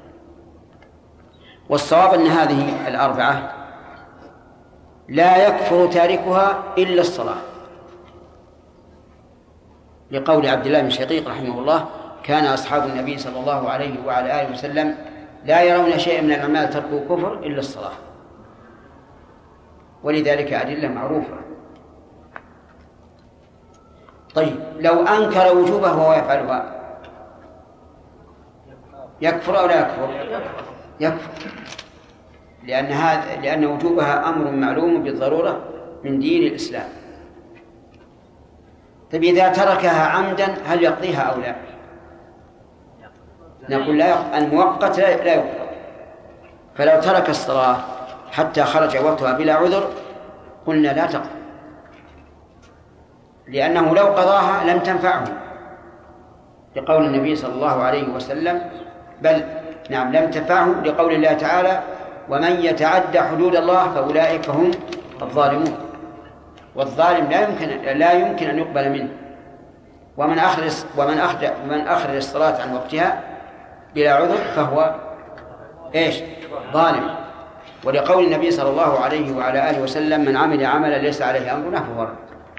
والصواب أن هذه الأربعة لا يكفر تاركها إلا الصلاة، لقول عبد الله بن شقيق رحمه الله: كان أصحاب النبي صلى الله عليه وعلى آله وسلم لا يرون شيئا من الأعمال تركوا كفر إلا الصلاة. ولذلك أدلة معروفة. طيب، لو أنكر وجوبه وهو يفعلها يكفر أو لا يكفر؟ يكفر، لأن وجوبها أمر معلوم بالضرورة من دين الإسلام. طيب، إذا تركها عمدا هل يقضيها أو لا؟ نقول لا، المؤقت لا يقضى. فلو ترك الصلاة حتى خرج وقتها بلا عذر قلنا لا تقضى، لأنه لو قضاها لم تنفعه، لقول النبي صلى الله عليه وسلم بل نعم لم تنفعه، لقول الله تعالى: ومن يتعدى حدود الله فأولئك هم الظالمون. والظالم لا يمكن أن يقبل منه. ومن أخرج الصلاة عن وقتها بلا عذر فهو ظالم. ولقول النبي صلى الله عليه وعلى آله وسلم: من عمل عملا ليس عليه أمرنا فهو رد.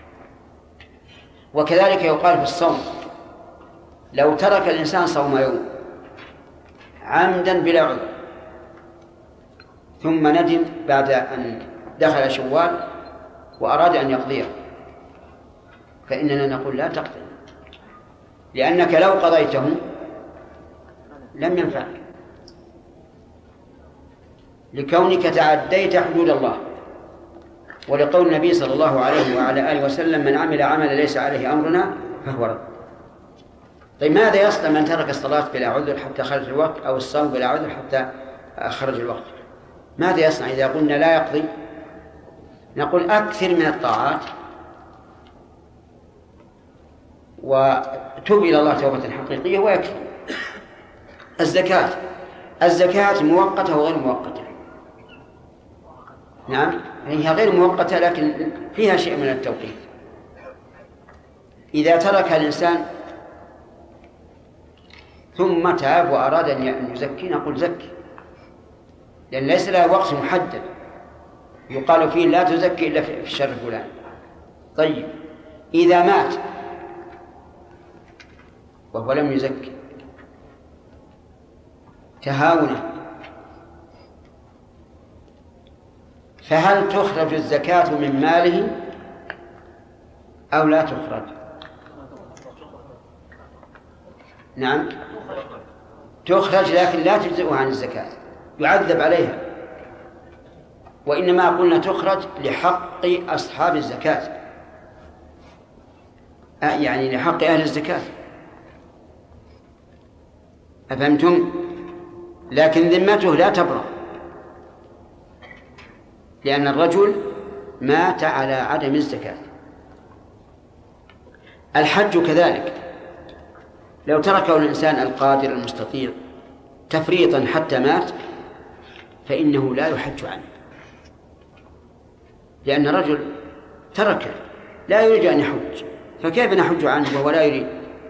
وكذلك يقال في الصوم: لو ترك الإنسان صوم يوم عمدا بلا عذر ثم ندم بعد أن دخل شوال وأراد أن يقضيه فإننا نقول لا تقضي، لأنك لو قضيته لم ينفعك، لكونك تعديت حدود الله. ولقول النبي صلى الله عليه وعلى آله وسلم: من عمل عملا ليس عليه أمرنا فهو رد. طيب ماذا يصنع من ترك الصلاة بلا عذر حتى خرج الوقت، أو الصوم بلا عذر حتى خرج الوقت؟ ماذا يصنع إذا قلنا لا يقضي؟ نقول أكثر من الطاعات وتوب إلى الله توبة حقيقية ويكفي. الزكاة مؤقتة وغير مؤقتة. نعم، هي غير مؤقتة لكن فيها شيء من التوقيت. إذا ترك الإنسان ثم تاب وأراد أن يزكي نقول زكي، لأن ليس له وقت محدد يقال فيه لا تزكي إلا في الشر فلان. طيب إذا مات وهو لم يزكي تهاونه، فهل تخرج الزكاة من ماله أو لا تخرج؟ نعم تخرج، لكن لا تجزئه عن الزكاة، يعذب عليها. وإنما قلنا تخرج لحق أصحاب الزكاة، يعني لحق أهل الزكاة. أفهمتم؟ لكن ذمته لا تبرأ، لأن الرجل مات على عدم الزكاة. الحج كذلك، لو تركه الإنسان القادر المستطيع تفريطا حتى مات فإنه لا يحج عنه، لأن الرجل تركه لا يريد أن يحج، فكيف نحج عنه وهو لا يريد؟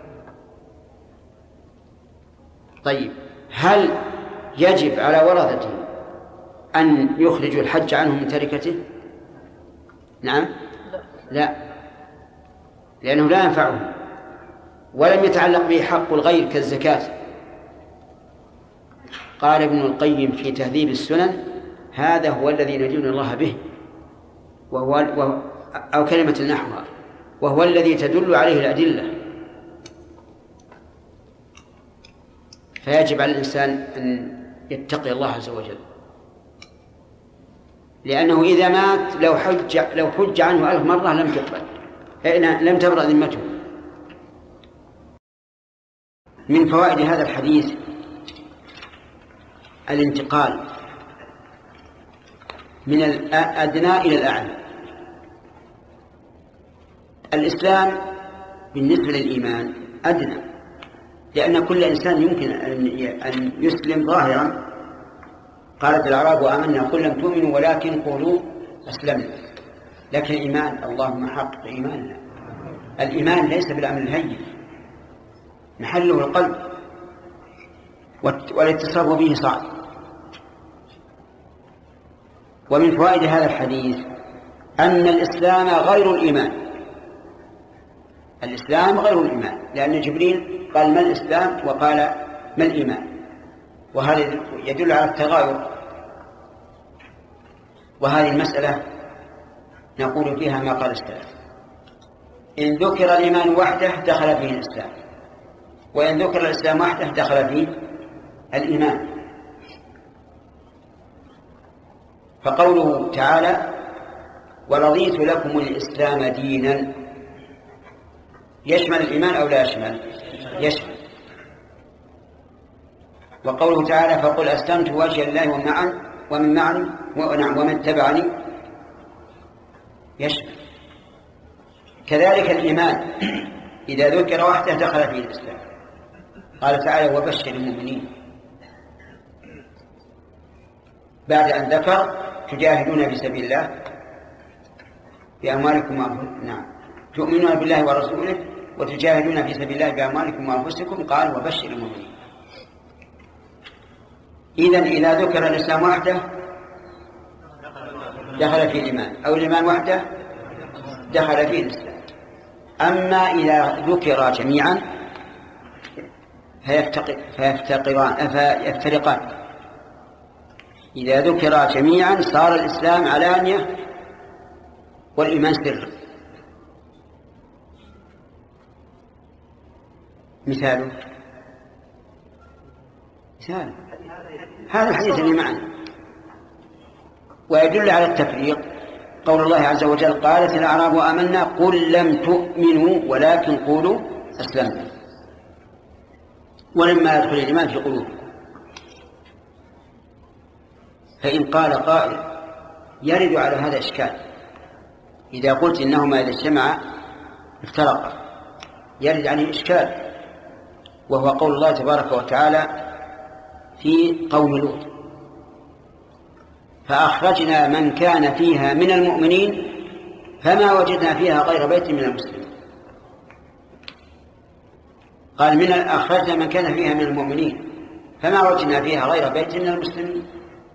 طيب هل يجب على ورثته أن يخرجوا الحج عنه من تركته؟ نعم لا، لأنه لا ينفعه ولم يتعلق به حق الغير كالزكاة. قال ابن القيم في تهذيب السنن: هذا هو الذي ندين الله به، أو كلمة نحوها، وهو الذي تدل عليه الأدلة. فيجب على الإنسان أن يتقي الله عز وجل، لأنه إذا مات لو حج عنه 1000 مرة لم تقبل، لم تبرأ ذمته. من فوائد هذا الحديث الانتقال من الأدنى إلى الأعلى. الإسلام بالنسبة للإيمان أدنى، لأن كل إنسان يمكن أن يسلم ظاهرا. قالت الأعراب آمنا قل لم تؤمنوا ولكن قولوا أسلمنا. لكن الإيمان اللهم حقق إيماننا. الإيمان ليس بالأمر الهين، محله القلب والاتصاف به صعب. ومن فوائد هذا الحديث أن الإسلام غير الإيمان. الإسلام غير الإيمان، لأن جبريل قال ما الإسلام وقال ما الإيمان، وهذا يدل على التغاير. وهذه المسألة نقول فيها ما قال السلف: إن ذكر الإيمان وحده دخل فيه الإسلام، وإن ذكر الإسلام وحده دخل فيه الإيمان. فقوله تعالى: ورضيت لكم الإسلام دينا، يشمل الإيمان أو لا يشمل؟ يشمل. وقوله تعالى: فقل أسلمت وجه الله ومن اتبعني، يشمل. كذلك الإيمان إذا ذكر وحده دخل فيه الإسلام. قال تعالى: وبشر المؤمنين، بعد أن ذكر تجاهدون في سبيل الله بأموالكم وأنفسكم. نعم، تؤمنون بالله ورسوله وتجاهدون في سبيل الله بأموالكم وأنفسكم. قال: وبشر المؤمنين. إذن إذا ذكر الإسلام وحده دخل فيه الإيمان، أو الإيمان وحده دخل فيه الإسلام. أما إذا ذكر جميعا فيفترقان. إذا ذكر جميعا صار الإسلام علانية والإيمان سر. مثال هذا الحديث اللي معنا. ويدل على التفريق قول الله عز وجل: قالت الأعراب آمنا قل لم تؤمنوا ولكن قولوا أسلمنا. ولما يدخل الإيمان في قلوبكم. فإن قال قائل يرد على هذا إشكال، إذا قلت إنهما إذا اجتمعا افترقا يرد عليه إشكال، وهو قول الله تبارك وتعالى في قوم لوط: فأخرجنا من كان فيها من المؤمنين فما وجدنا فيها غير بيت من المسلمين. قال أخرجنا من كان فيها من المؤمنين فما وجدنا فيها غير بيت من المسلمين،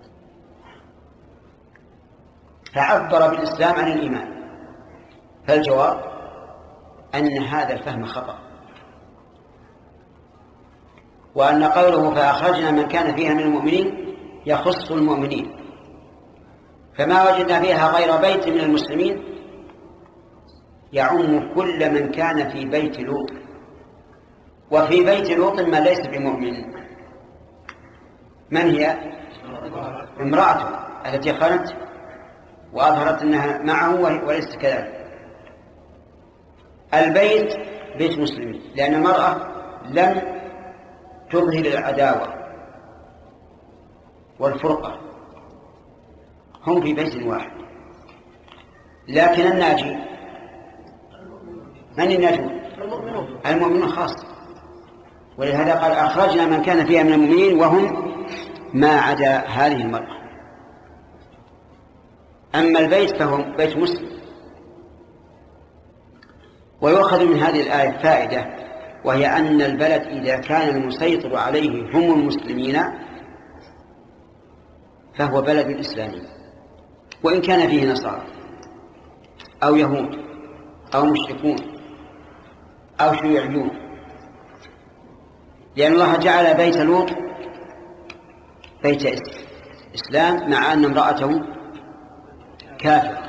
فعبر بالإسلام عن الإيمان. فالجواب أن هذا الفهم خطأ، وأن قوله فأخرجنا من كان فيها من المؤمنين يخص المؤمنين، فما وجدنا فيها غير بيت من المسلمين يعم كل من كان في بيت لوط، وفي بيت لوط من ليس بمؤمن. من هي؟ امرأته التي خانت وأظهرت أنها معه وليست كذلك. البيت بيت مسلمين، لأن المرأة لم تظهر العداوة والفرقة، هم في بيت واحد. لكن الناجي من الناجون؟ المؤمنون خاصة، ولهذا قال أخرجنا من كان فيها من المؤمنين وهم ما عدا هذه المرأة. أما البيت فهو بيت مسلم. ويؤخذ من هذه الآية فائدة، وهي أن البلد إذا كان المسيطر عليه هم المسلمين فهو بلد إسلامي، وإن كان فيه نصارى أو يهود أو مشركون أو شيوعيون، لأن الله جعل بيت لوط بيت إسلام مع أن امرأته كافرة.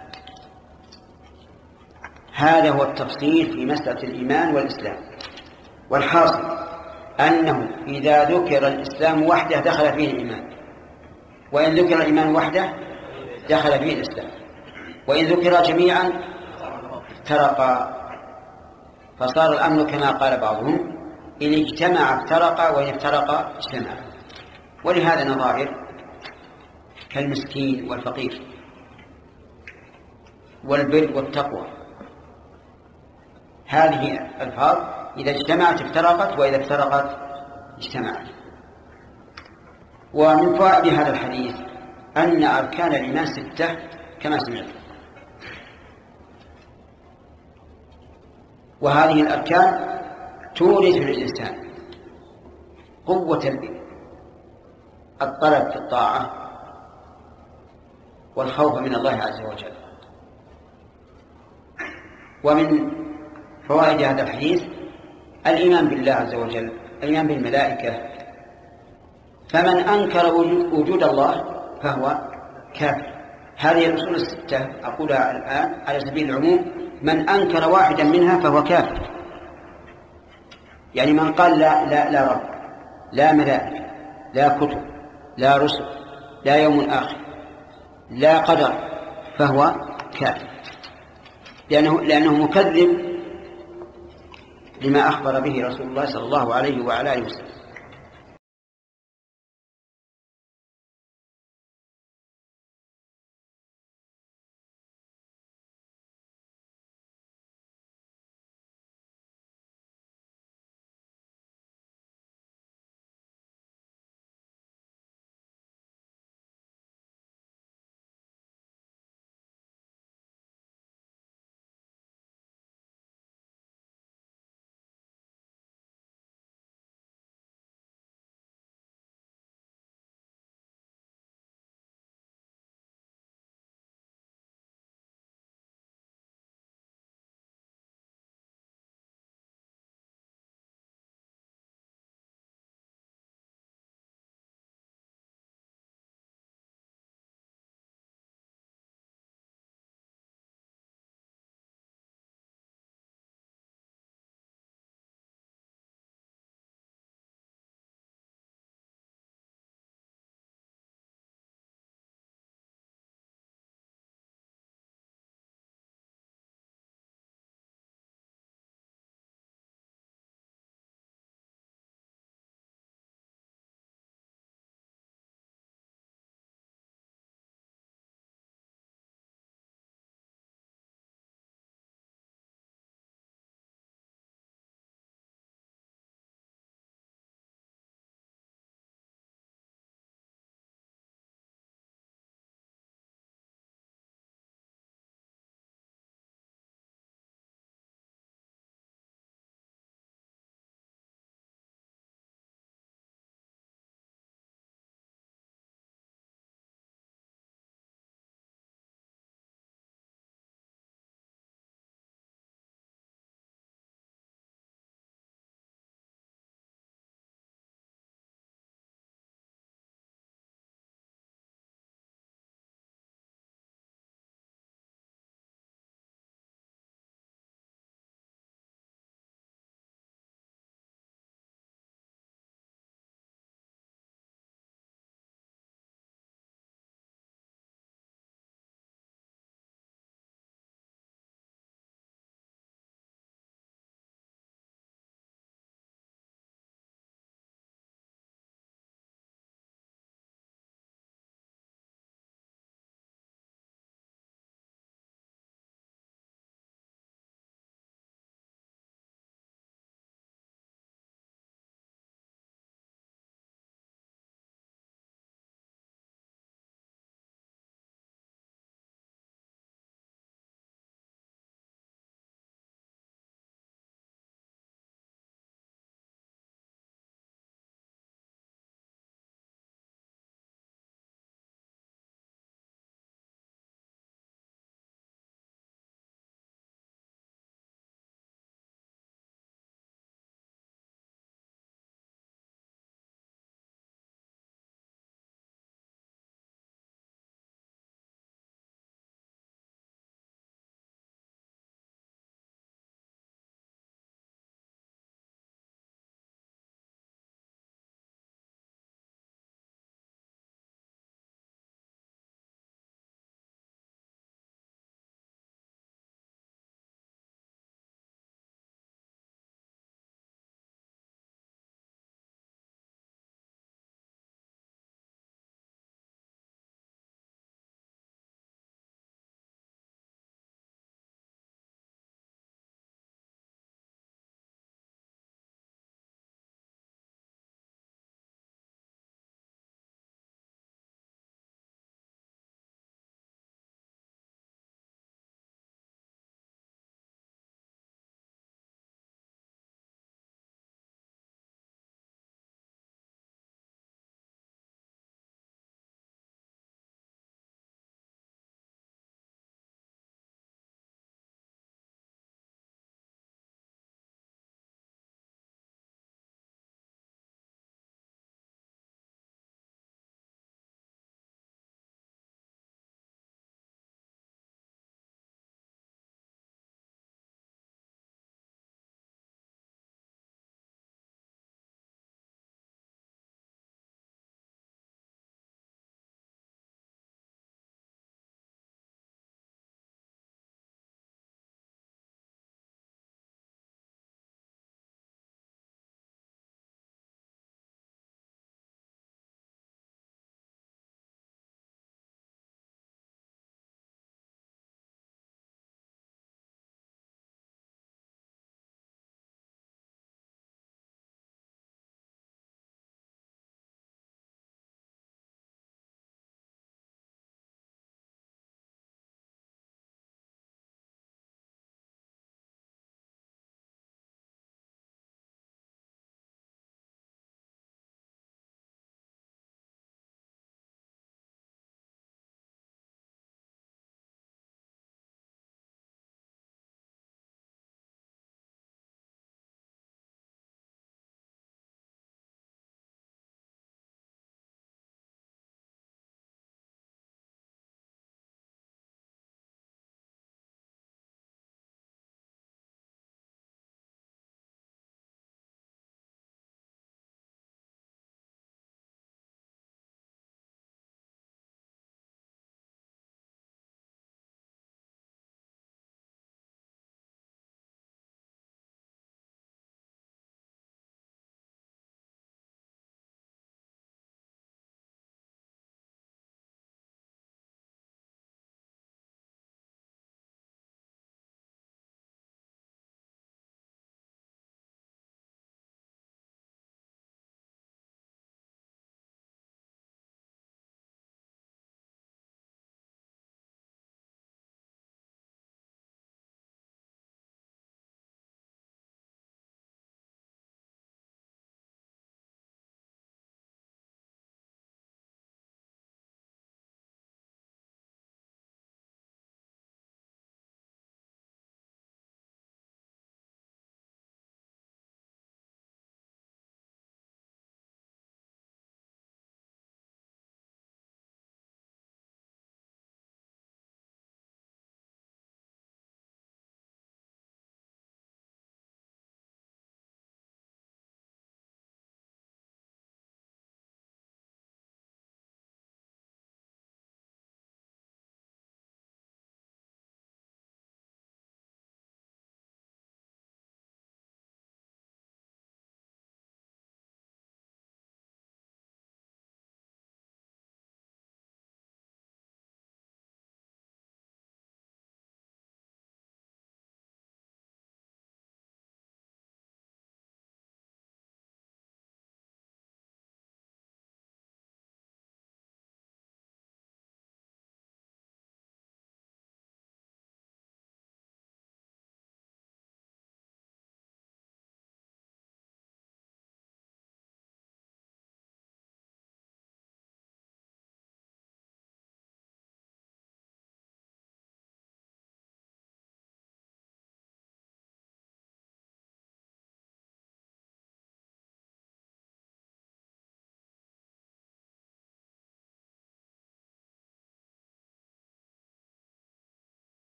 هذا هو التفصيل في مسألة الإيمان والإسلام. والحاصل أنه إذا ذكر الإسلام وحده دخل فيه الإيمان، وإن ذكر الإيمان وحده دخل فيه الإسلام، وإن ذكر جميعا افترقا. فصار الأمر كما قال بعضهم: إن اجتمع افترقا وإن افترقا اجتمعا. ولهذا نظائر كالمسكين والفقير والبر والتقوى، هذه الألفاظ إذا اجتمعت افترقت وإذا افترقت اجتمعت. ومن فوائد هذا الحديث أن أركان الإيمان 6 كما سمعت، وهذه الأركان تورث للإنسان قوة الطلب في الطاعة والخوف من الله عز وجل. ومن فوائد هذا الحديث الإيمان بالله عز وجل، الإيمان بالملائكة. فمن أنكر وجود الله فهو كافر. هذه الأصول 6 أقولها الآن على سبيل العموم: من أنكر واحدا منها فهو كافر. يعني من قال لا رب، لا ملائكة، لا كتب، لا رسل، لا يوم آخر، لا قدر، فهو كافر، لأنه مكذب لما أخبر به رسول الله صلى الله عليه وعلى آله وسلم.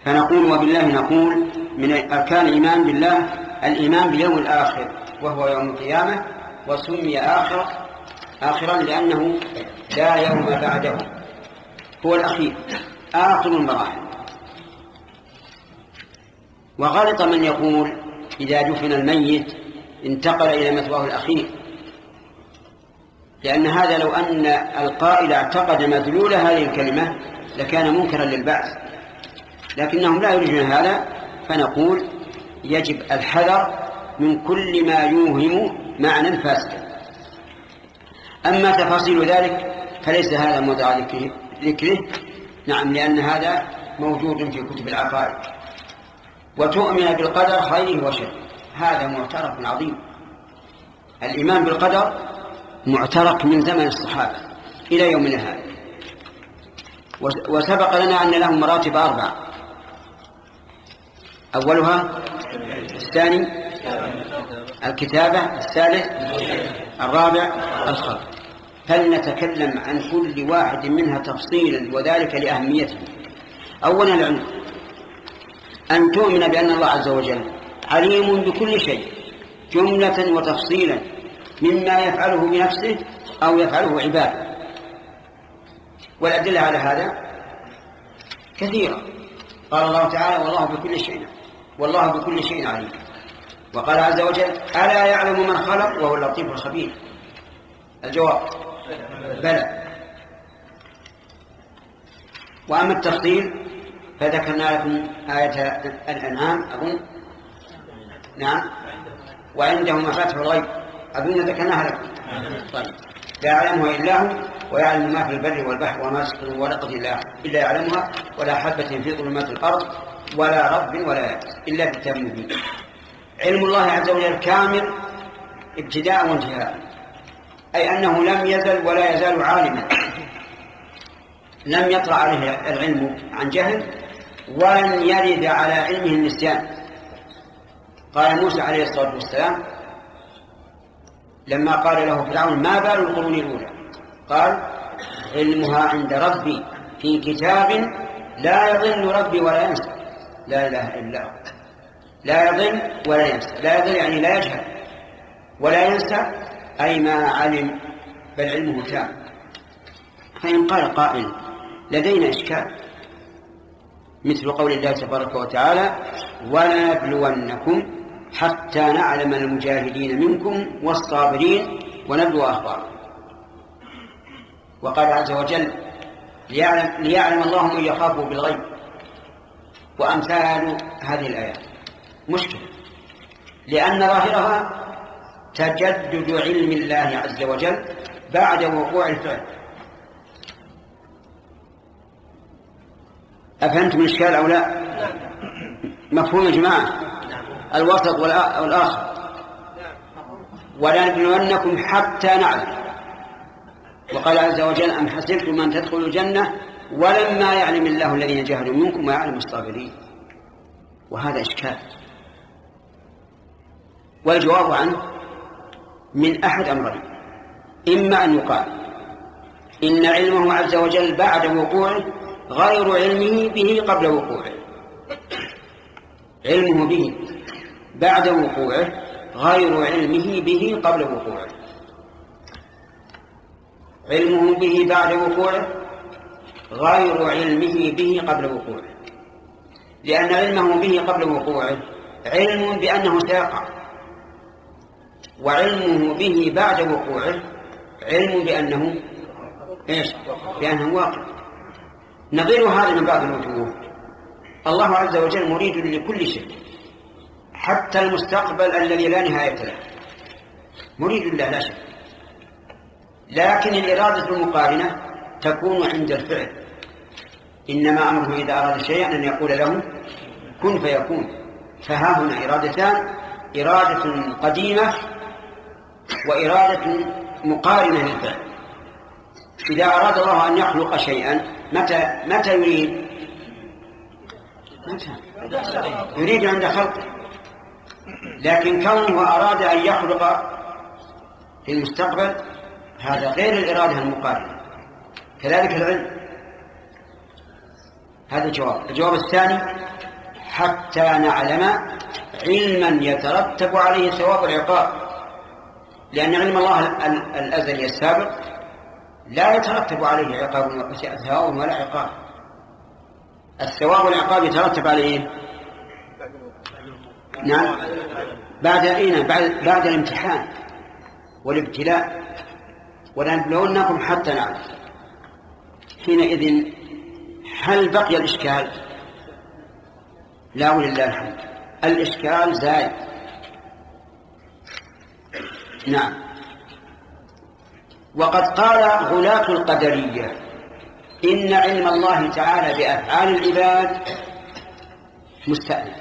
فنقول وبالله نقول من أركان الإيمان بالله الإيمان باليوم الآخر وهو يوم القيامة، وسمي آخرا لأنه لا يوم بعده، هو الأخير آخر المراحل. وغلط من يقول إذا دفن الميت انتقل إلى مثواه الأخير، لأن هذا لو أن القائل اعتقد مدلول هذه الكلمة لكان منكرا للبعث، لكنهم لا يريدون هذا، فنقول يجب الحذر من كل ما يوهم معنى فاسدا. أما تفاصيل ذلك فليس هذا موضع ذكره، نعم، لأن هذا موجود في كتب العقائد. وتؤمن بالقدر خيره وشره، هذا معترف عظيم. الإيمان بالقدر معترك من زمن الصحابة إلى يومنا هذا، وسبق لنا أن لهم مراتب 4: أولها الثاني الكتابة، الثالث الرابع الخلق. فلنتكلم عن كل واحد منها تفصيلا وذلك لأهميته. أولا العلم، أن تؤمن بأن الله عز وجل عليم بكل شيء جملة وتفصيلا، مما يفعله بنفسه أو يفعله عباده. والأدلة على هذا كثيرة. قال الله تعالى والله بكل شيء عليم. وقال عز وجل ألا يعلم من خلق وهو اللطيف الخبير. الجواب بلى. وأما التفصيل فذكرنا لكم آية الأنعام أظن، نعم، وعنده مفاتح الغيب أظن ذكرناها لكم. طيب، لا يعلمها إلا هو ويعلم ما في البر والبحر وما تسقط ورقة إلا يعلمها ولا حبة في ظلمات الأرض ولا رطب ولا يابس إلا في كتاب مبين. علم الله عز وجل كامل ابتداء وانتهاء، أي أنه لم يزل ولا يزال عالما، لم يطرأ عليه العلم عن جهل ولن يرد على علمه النسيان. قال موسى عليه الصلاة والسلام لما قال له فرعون ما بال القرون الأولى، قال علمها عند ربي في كتاب لا يضل ربي ولا ينسى. لا إله إلا هو، لا يضل ولا ينسى. لا يضل يعني لا يجهل، ولا ينسى أي ما علم، بل علمه تام. فإن قال قائل لدينا إشكال مثل قول الله تبارك وتعالى ولنبلونكم حتى نعلم المجاهدين منكم والصابرين ونبلو أخباركم. وقال عز وجل ليعلم الله من يخافه بالغيب، وأمثال هذه الآيات مشكلة، لأن ظاهرها تجدد علم الله عز وجل بعد وقوع الفعل. أفهمتم الإشكال أو لا؟ مفهوم يا جماعة؟ الوسط والآخر. ولنبلونكم حتى نعلم. وقال عز وجل أم حسبتم أن تدخلوا الجنة ولما يعلم الله الذين جاهدوا منكم ويعلم الصابرين. وهذا إشكال، والجواب عنه من أحد أمرين: إما أن يقال إن علمه عز وجل بعد وقوعه غير علمه به قبل وقوعه، علمه به بعد وقوعه غير علمه به قبل وقوعه. علمه به بعد وقوعه غير علمه به قبل وقوعه، لأن علمه به قبل وقوعه علم بأنه سيقع، وعلمه به بعد وقوعه علم بأنه بأنه واقع. نظير هذا من بعض الوجوه. الله عز وجل مريد لكل شيء، حتى المستقبل الذي لا نهاية له مريد له لا شك، لكن الإرادة المقارنة تكون عند الفعل. إنما أمره إذا أراد شيئا أن يقول له كن فيكون. فها هنا إرادتان: إرادة قديمة وإرادة مقارنة للفعل. إذا أراد الله أن يخلق شيئا متى يريد؟ يريد عند خلقه، لكن كونه أراد أن يخلق في المستقبل هذا غير الإرادة المقارنة. كذلك العلم. هذا الجواب. الجواب الثاني حتى نعلم علما يترتب عليه ثواب العقاب، لأن علم الله الأزلي السابق لا يترتب عليه عقاب ثواب ولا عقاب. الثواب والعقاب يترتب عليه نعم بعد الامتحان والابتلاء، ولنبلونكم حتى نعلم. حينئذ هل بقي الإشكال؟ لا ولله الحمد، الإشكال زائد. نعم. وقد قال غلاة القدرية إن علم الله تعالى بأفعال العباد مستأنف،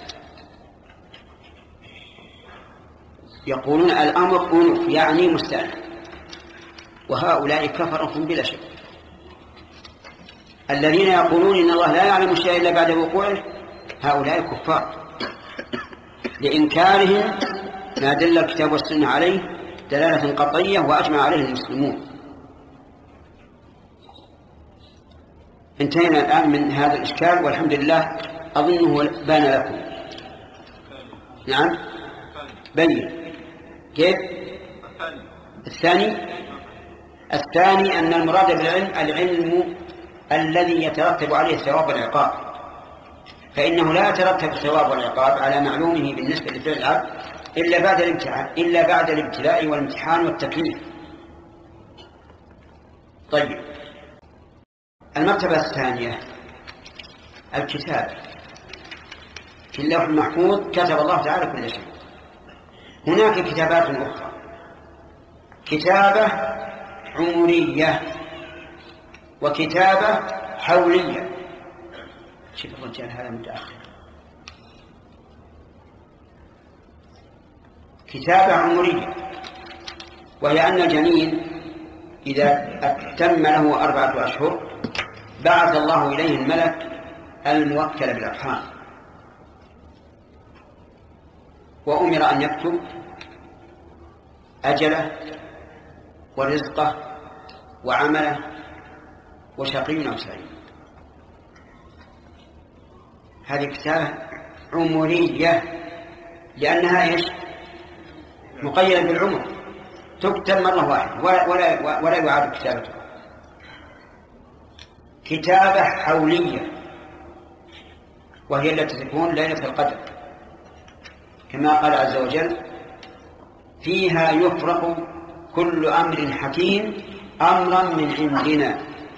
يقولون الأمر أنف يعني مستأنف، وهؤلاء كفرهم بلا شك. الذين يقولون إن الله لا يعلم الشيء إلا بعد وقوعه هؤلاء كفار لإنكارهم ما دل الكتاب والسنة عليه دلالة قطعية وأجمع عليه المسلمون. انتهينا الآن من هذا الإشكال والحمد لله، أظنه بان لكم. نعم بين. كيف؟ الثاني أن المراد بالعلم العلم الذي يترتب عليه الثواب والعقاب، فإنه لا يترتب الثواب والعقاب على معلومه بالنسبة لفعل العبد إلا بعد الابتلاء والامتحان والتكليف. طيب، المرتبة الثانية الكتاب. في اللوح المحفوظ كتب الله تعالى كل شيء. هناك كتابات أخرى، كتابة عمرية وكتابة حولية. شوف الرجال هذا متأخر. كتابة عمرية وهي أن الجنين إذا أتم له 4 أشهر بعث الله إليه الملك الموكل بالأرحام، وأمر أن يكتب أجله ورزقه وعمله وشقي أو سعيد. هذه كتابة عمرية لأنها إيش؟ مقيدة بالعمر، تكتب مرة واحدة ولا يعاد كتابتها. كتابة حولية وهي التي تكون ليلة القدر، كما قال عز وجل فيها يفرق كل أمر حكيم أمرا من عندنا.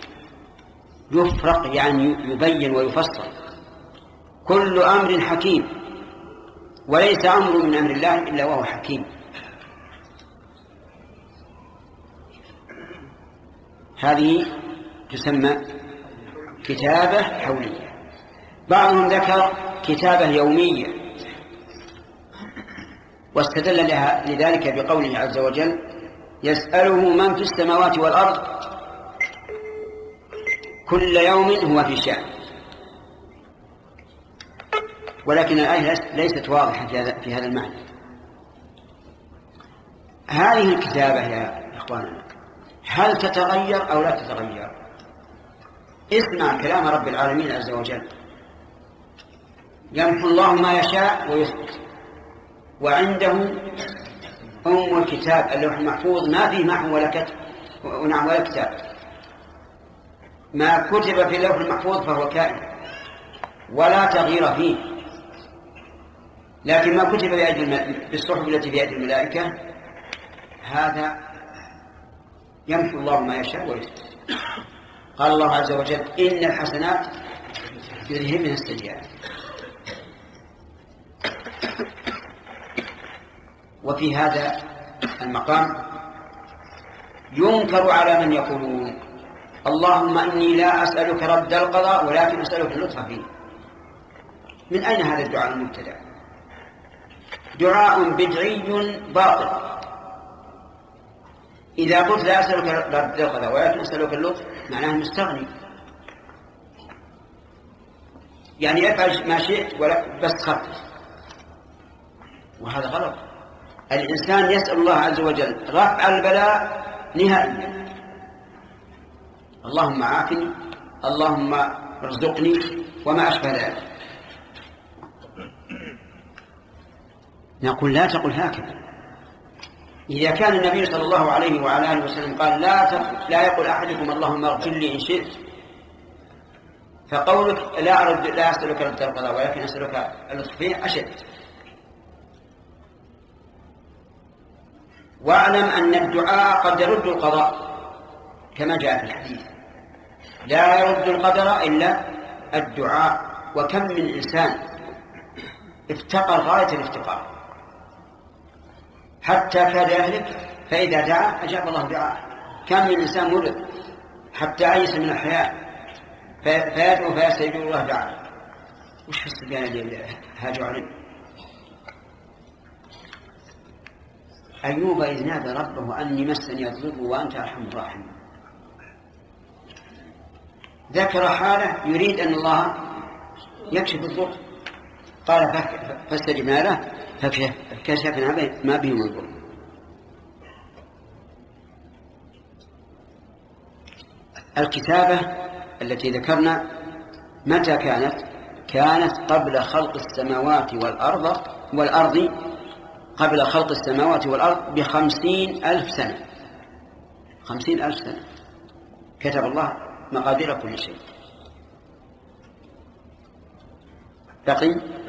يفرق يعني يبين ويفصل. كل أمر حكيم، وليس أمر من أمر الله إلا وهو حكيم. هذه تسمى كتابة حولية. بعضهم ذكر كتابة يومية واستدل لذلك بقوله عز وجل يسأله من في السماوات والأرض كل يوم هو في شأن. ولكن الآية ليست واضحة في هذا المعنى. هذه الكتابة يا إخواننا هل تتغير أو لا تتغير؟ اسمع كلام رب العالمين عز وجل يمحو الله ما يشاء ويثبت وعنده أم الكتاب اللوح المحفوظ ما فيه محو ولا كتب ولا كتاب. ما كتب في اللوح المحفوظ فهو كائن ولا تغيير فيه، لكن ما كتب بالصحف التي بيد الملائكة هذا يمحو الله ما يشاء ويثبت. قال الله عز وجل إن الحسنات يذهبن السيئات. وفي هذا المقام ينكر على من يقولون اللهم إني لا أسألك رد القضاء ولكن أسألك اللطف فيه. من أين هذا الدعاء المبتدع؟ دعاء بدعي باطل. إذا قلت لا أسألك رد القضاء ولكن أسألك اللطف معناه مستغني، يعني افعل ما شئت بس خفف، وهذا غلط. الإنسان يسأل الله عز وجل رفع البلاء نهائيا. اللهم عافني، اللهم ارزقني، وما أشبه ذلك. نقول لا تقل هكذا. إذا كان النبي صلى الله عليه وعلى آله وسلم قال لا يقول أحدكم اللهم اغفر لي إن شئت، فقولك لا أسألك رد القضاء ولكن أسألك اللطف فيه أشد. واعلم أن الدعاء قد يرد القضاء كما جاء في الحديث: لا يرد القدر إلا الدعاء. وكم من إنسان افتقر غاية الافتقار حتى كاد يهلك، فإذا دعا أجاب الله دعاءه. كم من إنسان مرض حتى أيس من الحياة فيدعو فيستجيب الله دعاءه. وش في الصبيان اللي هاجوا عليه؟ أيوب إذ نادى ربه أني مسني الضر وأنت أرحم الراحمين، ذكر حاله يريد أن الله يكشف الضر، قال فاستجبنا له فكشفنا ما به من ضر. الكتابة التي ذكرنا متى كانت قبل خلق السماوات والأرض قبل خلق السماوات والأرض ب50,000 سنة. 50,000 سنة كتب الله مقادير كل شيء. بقي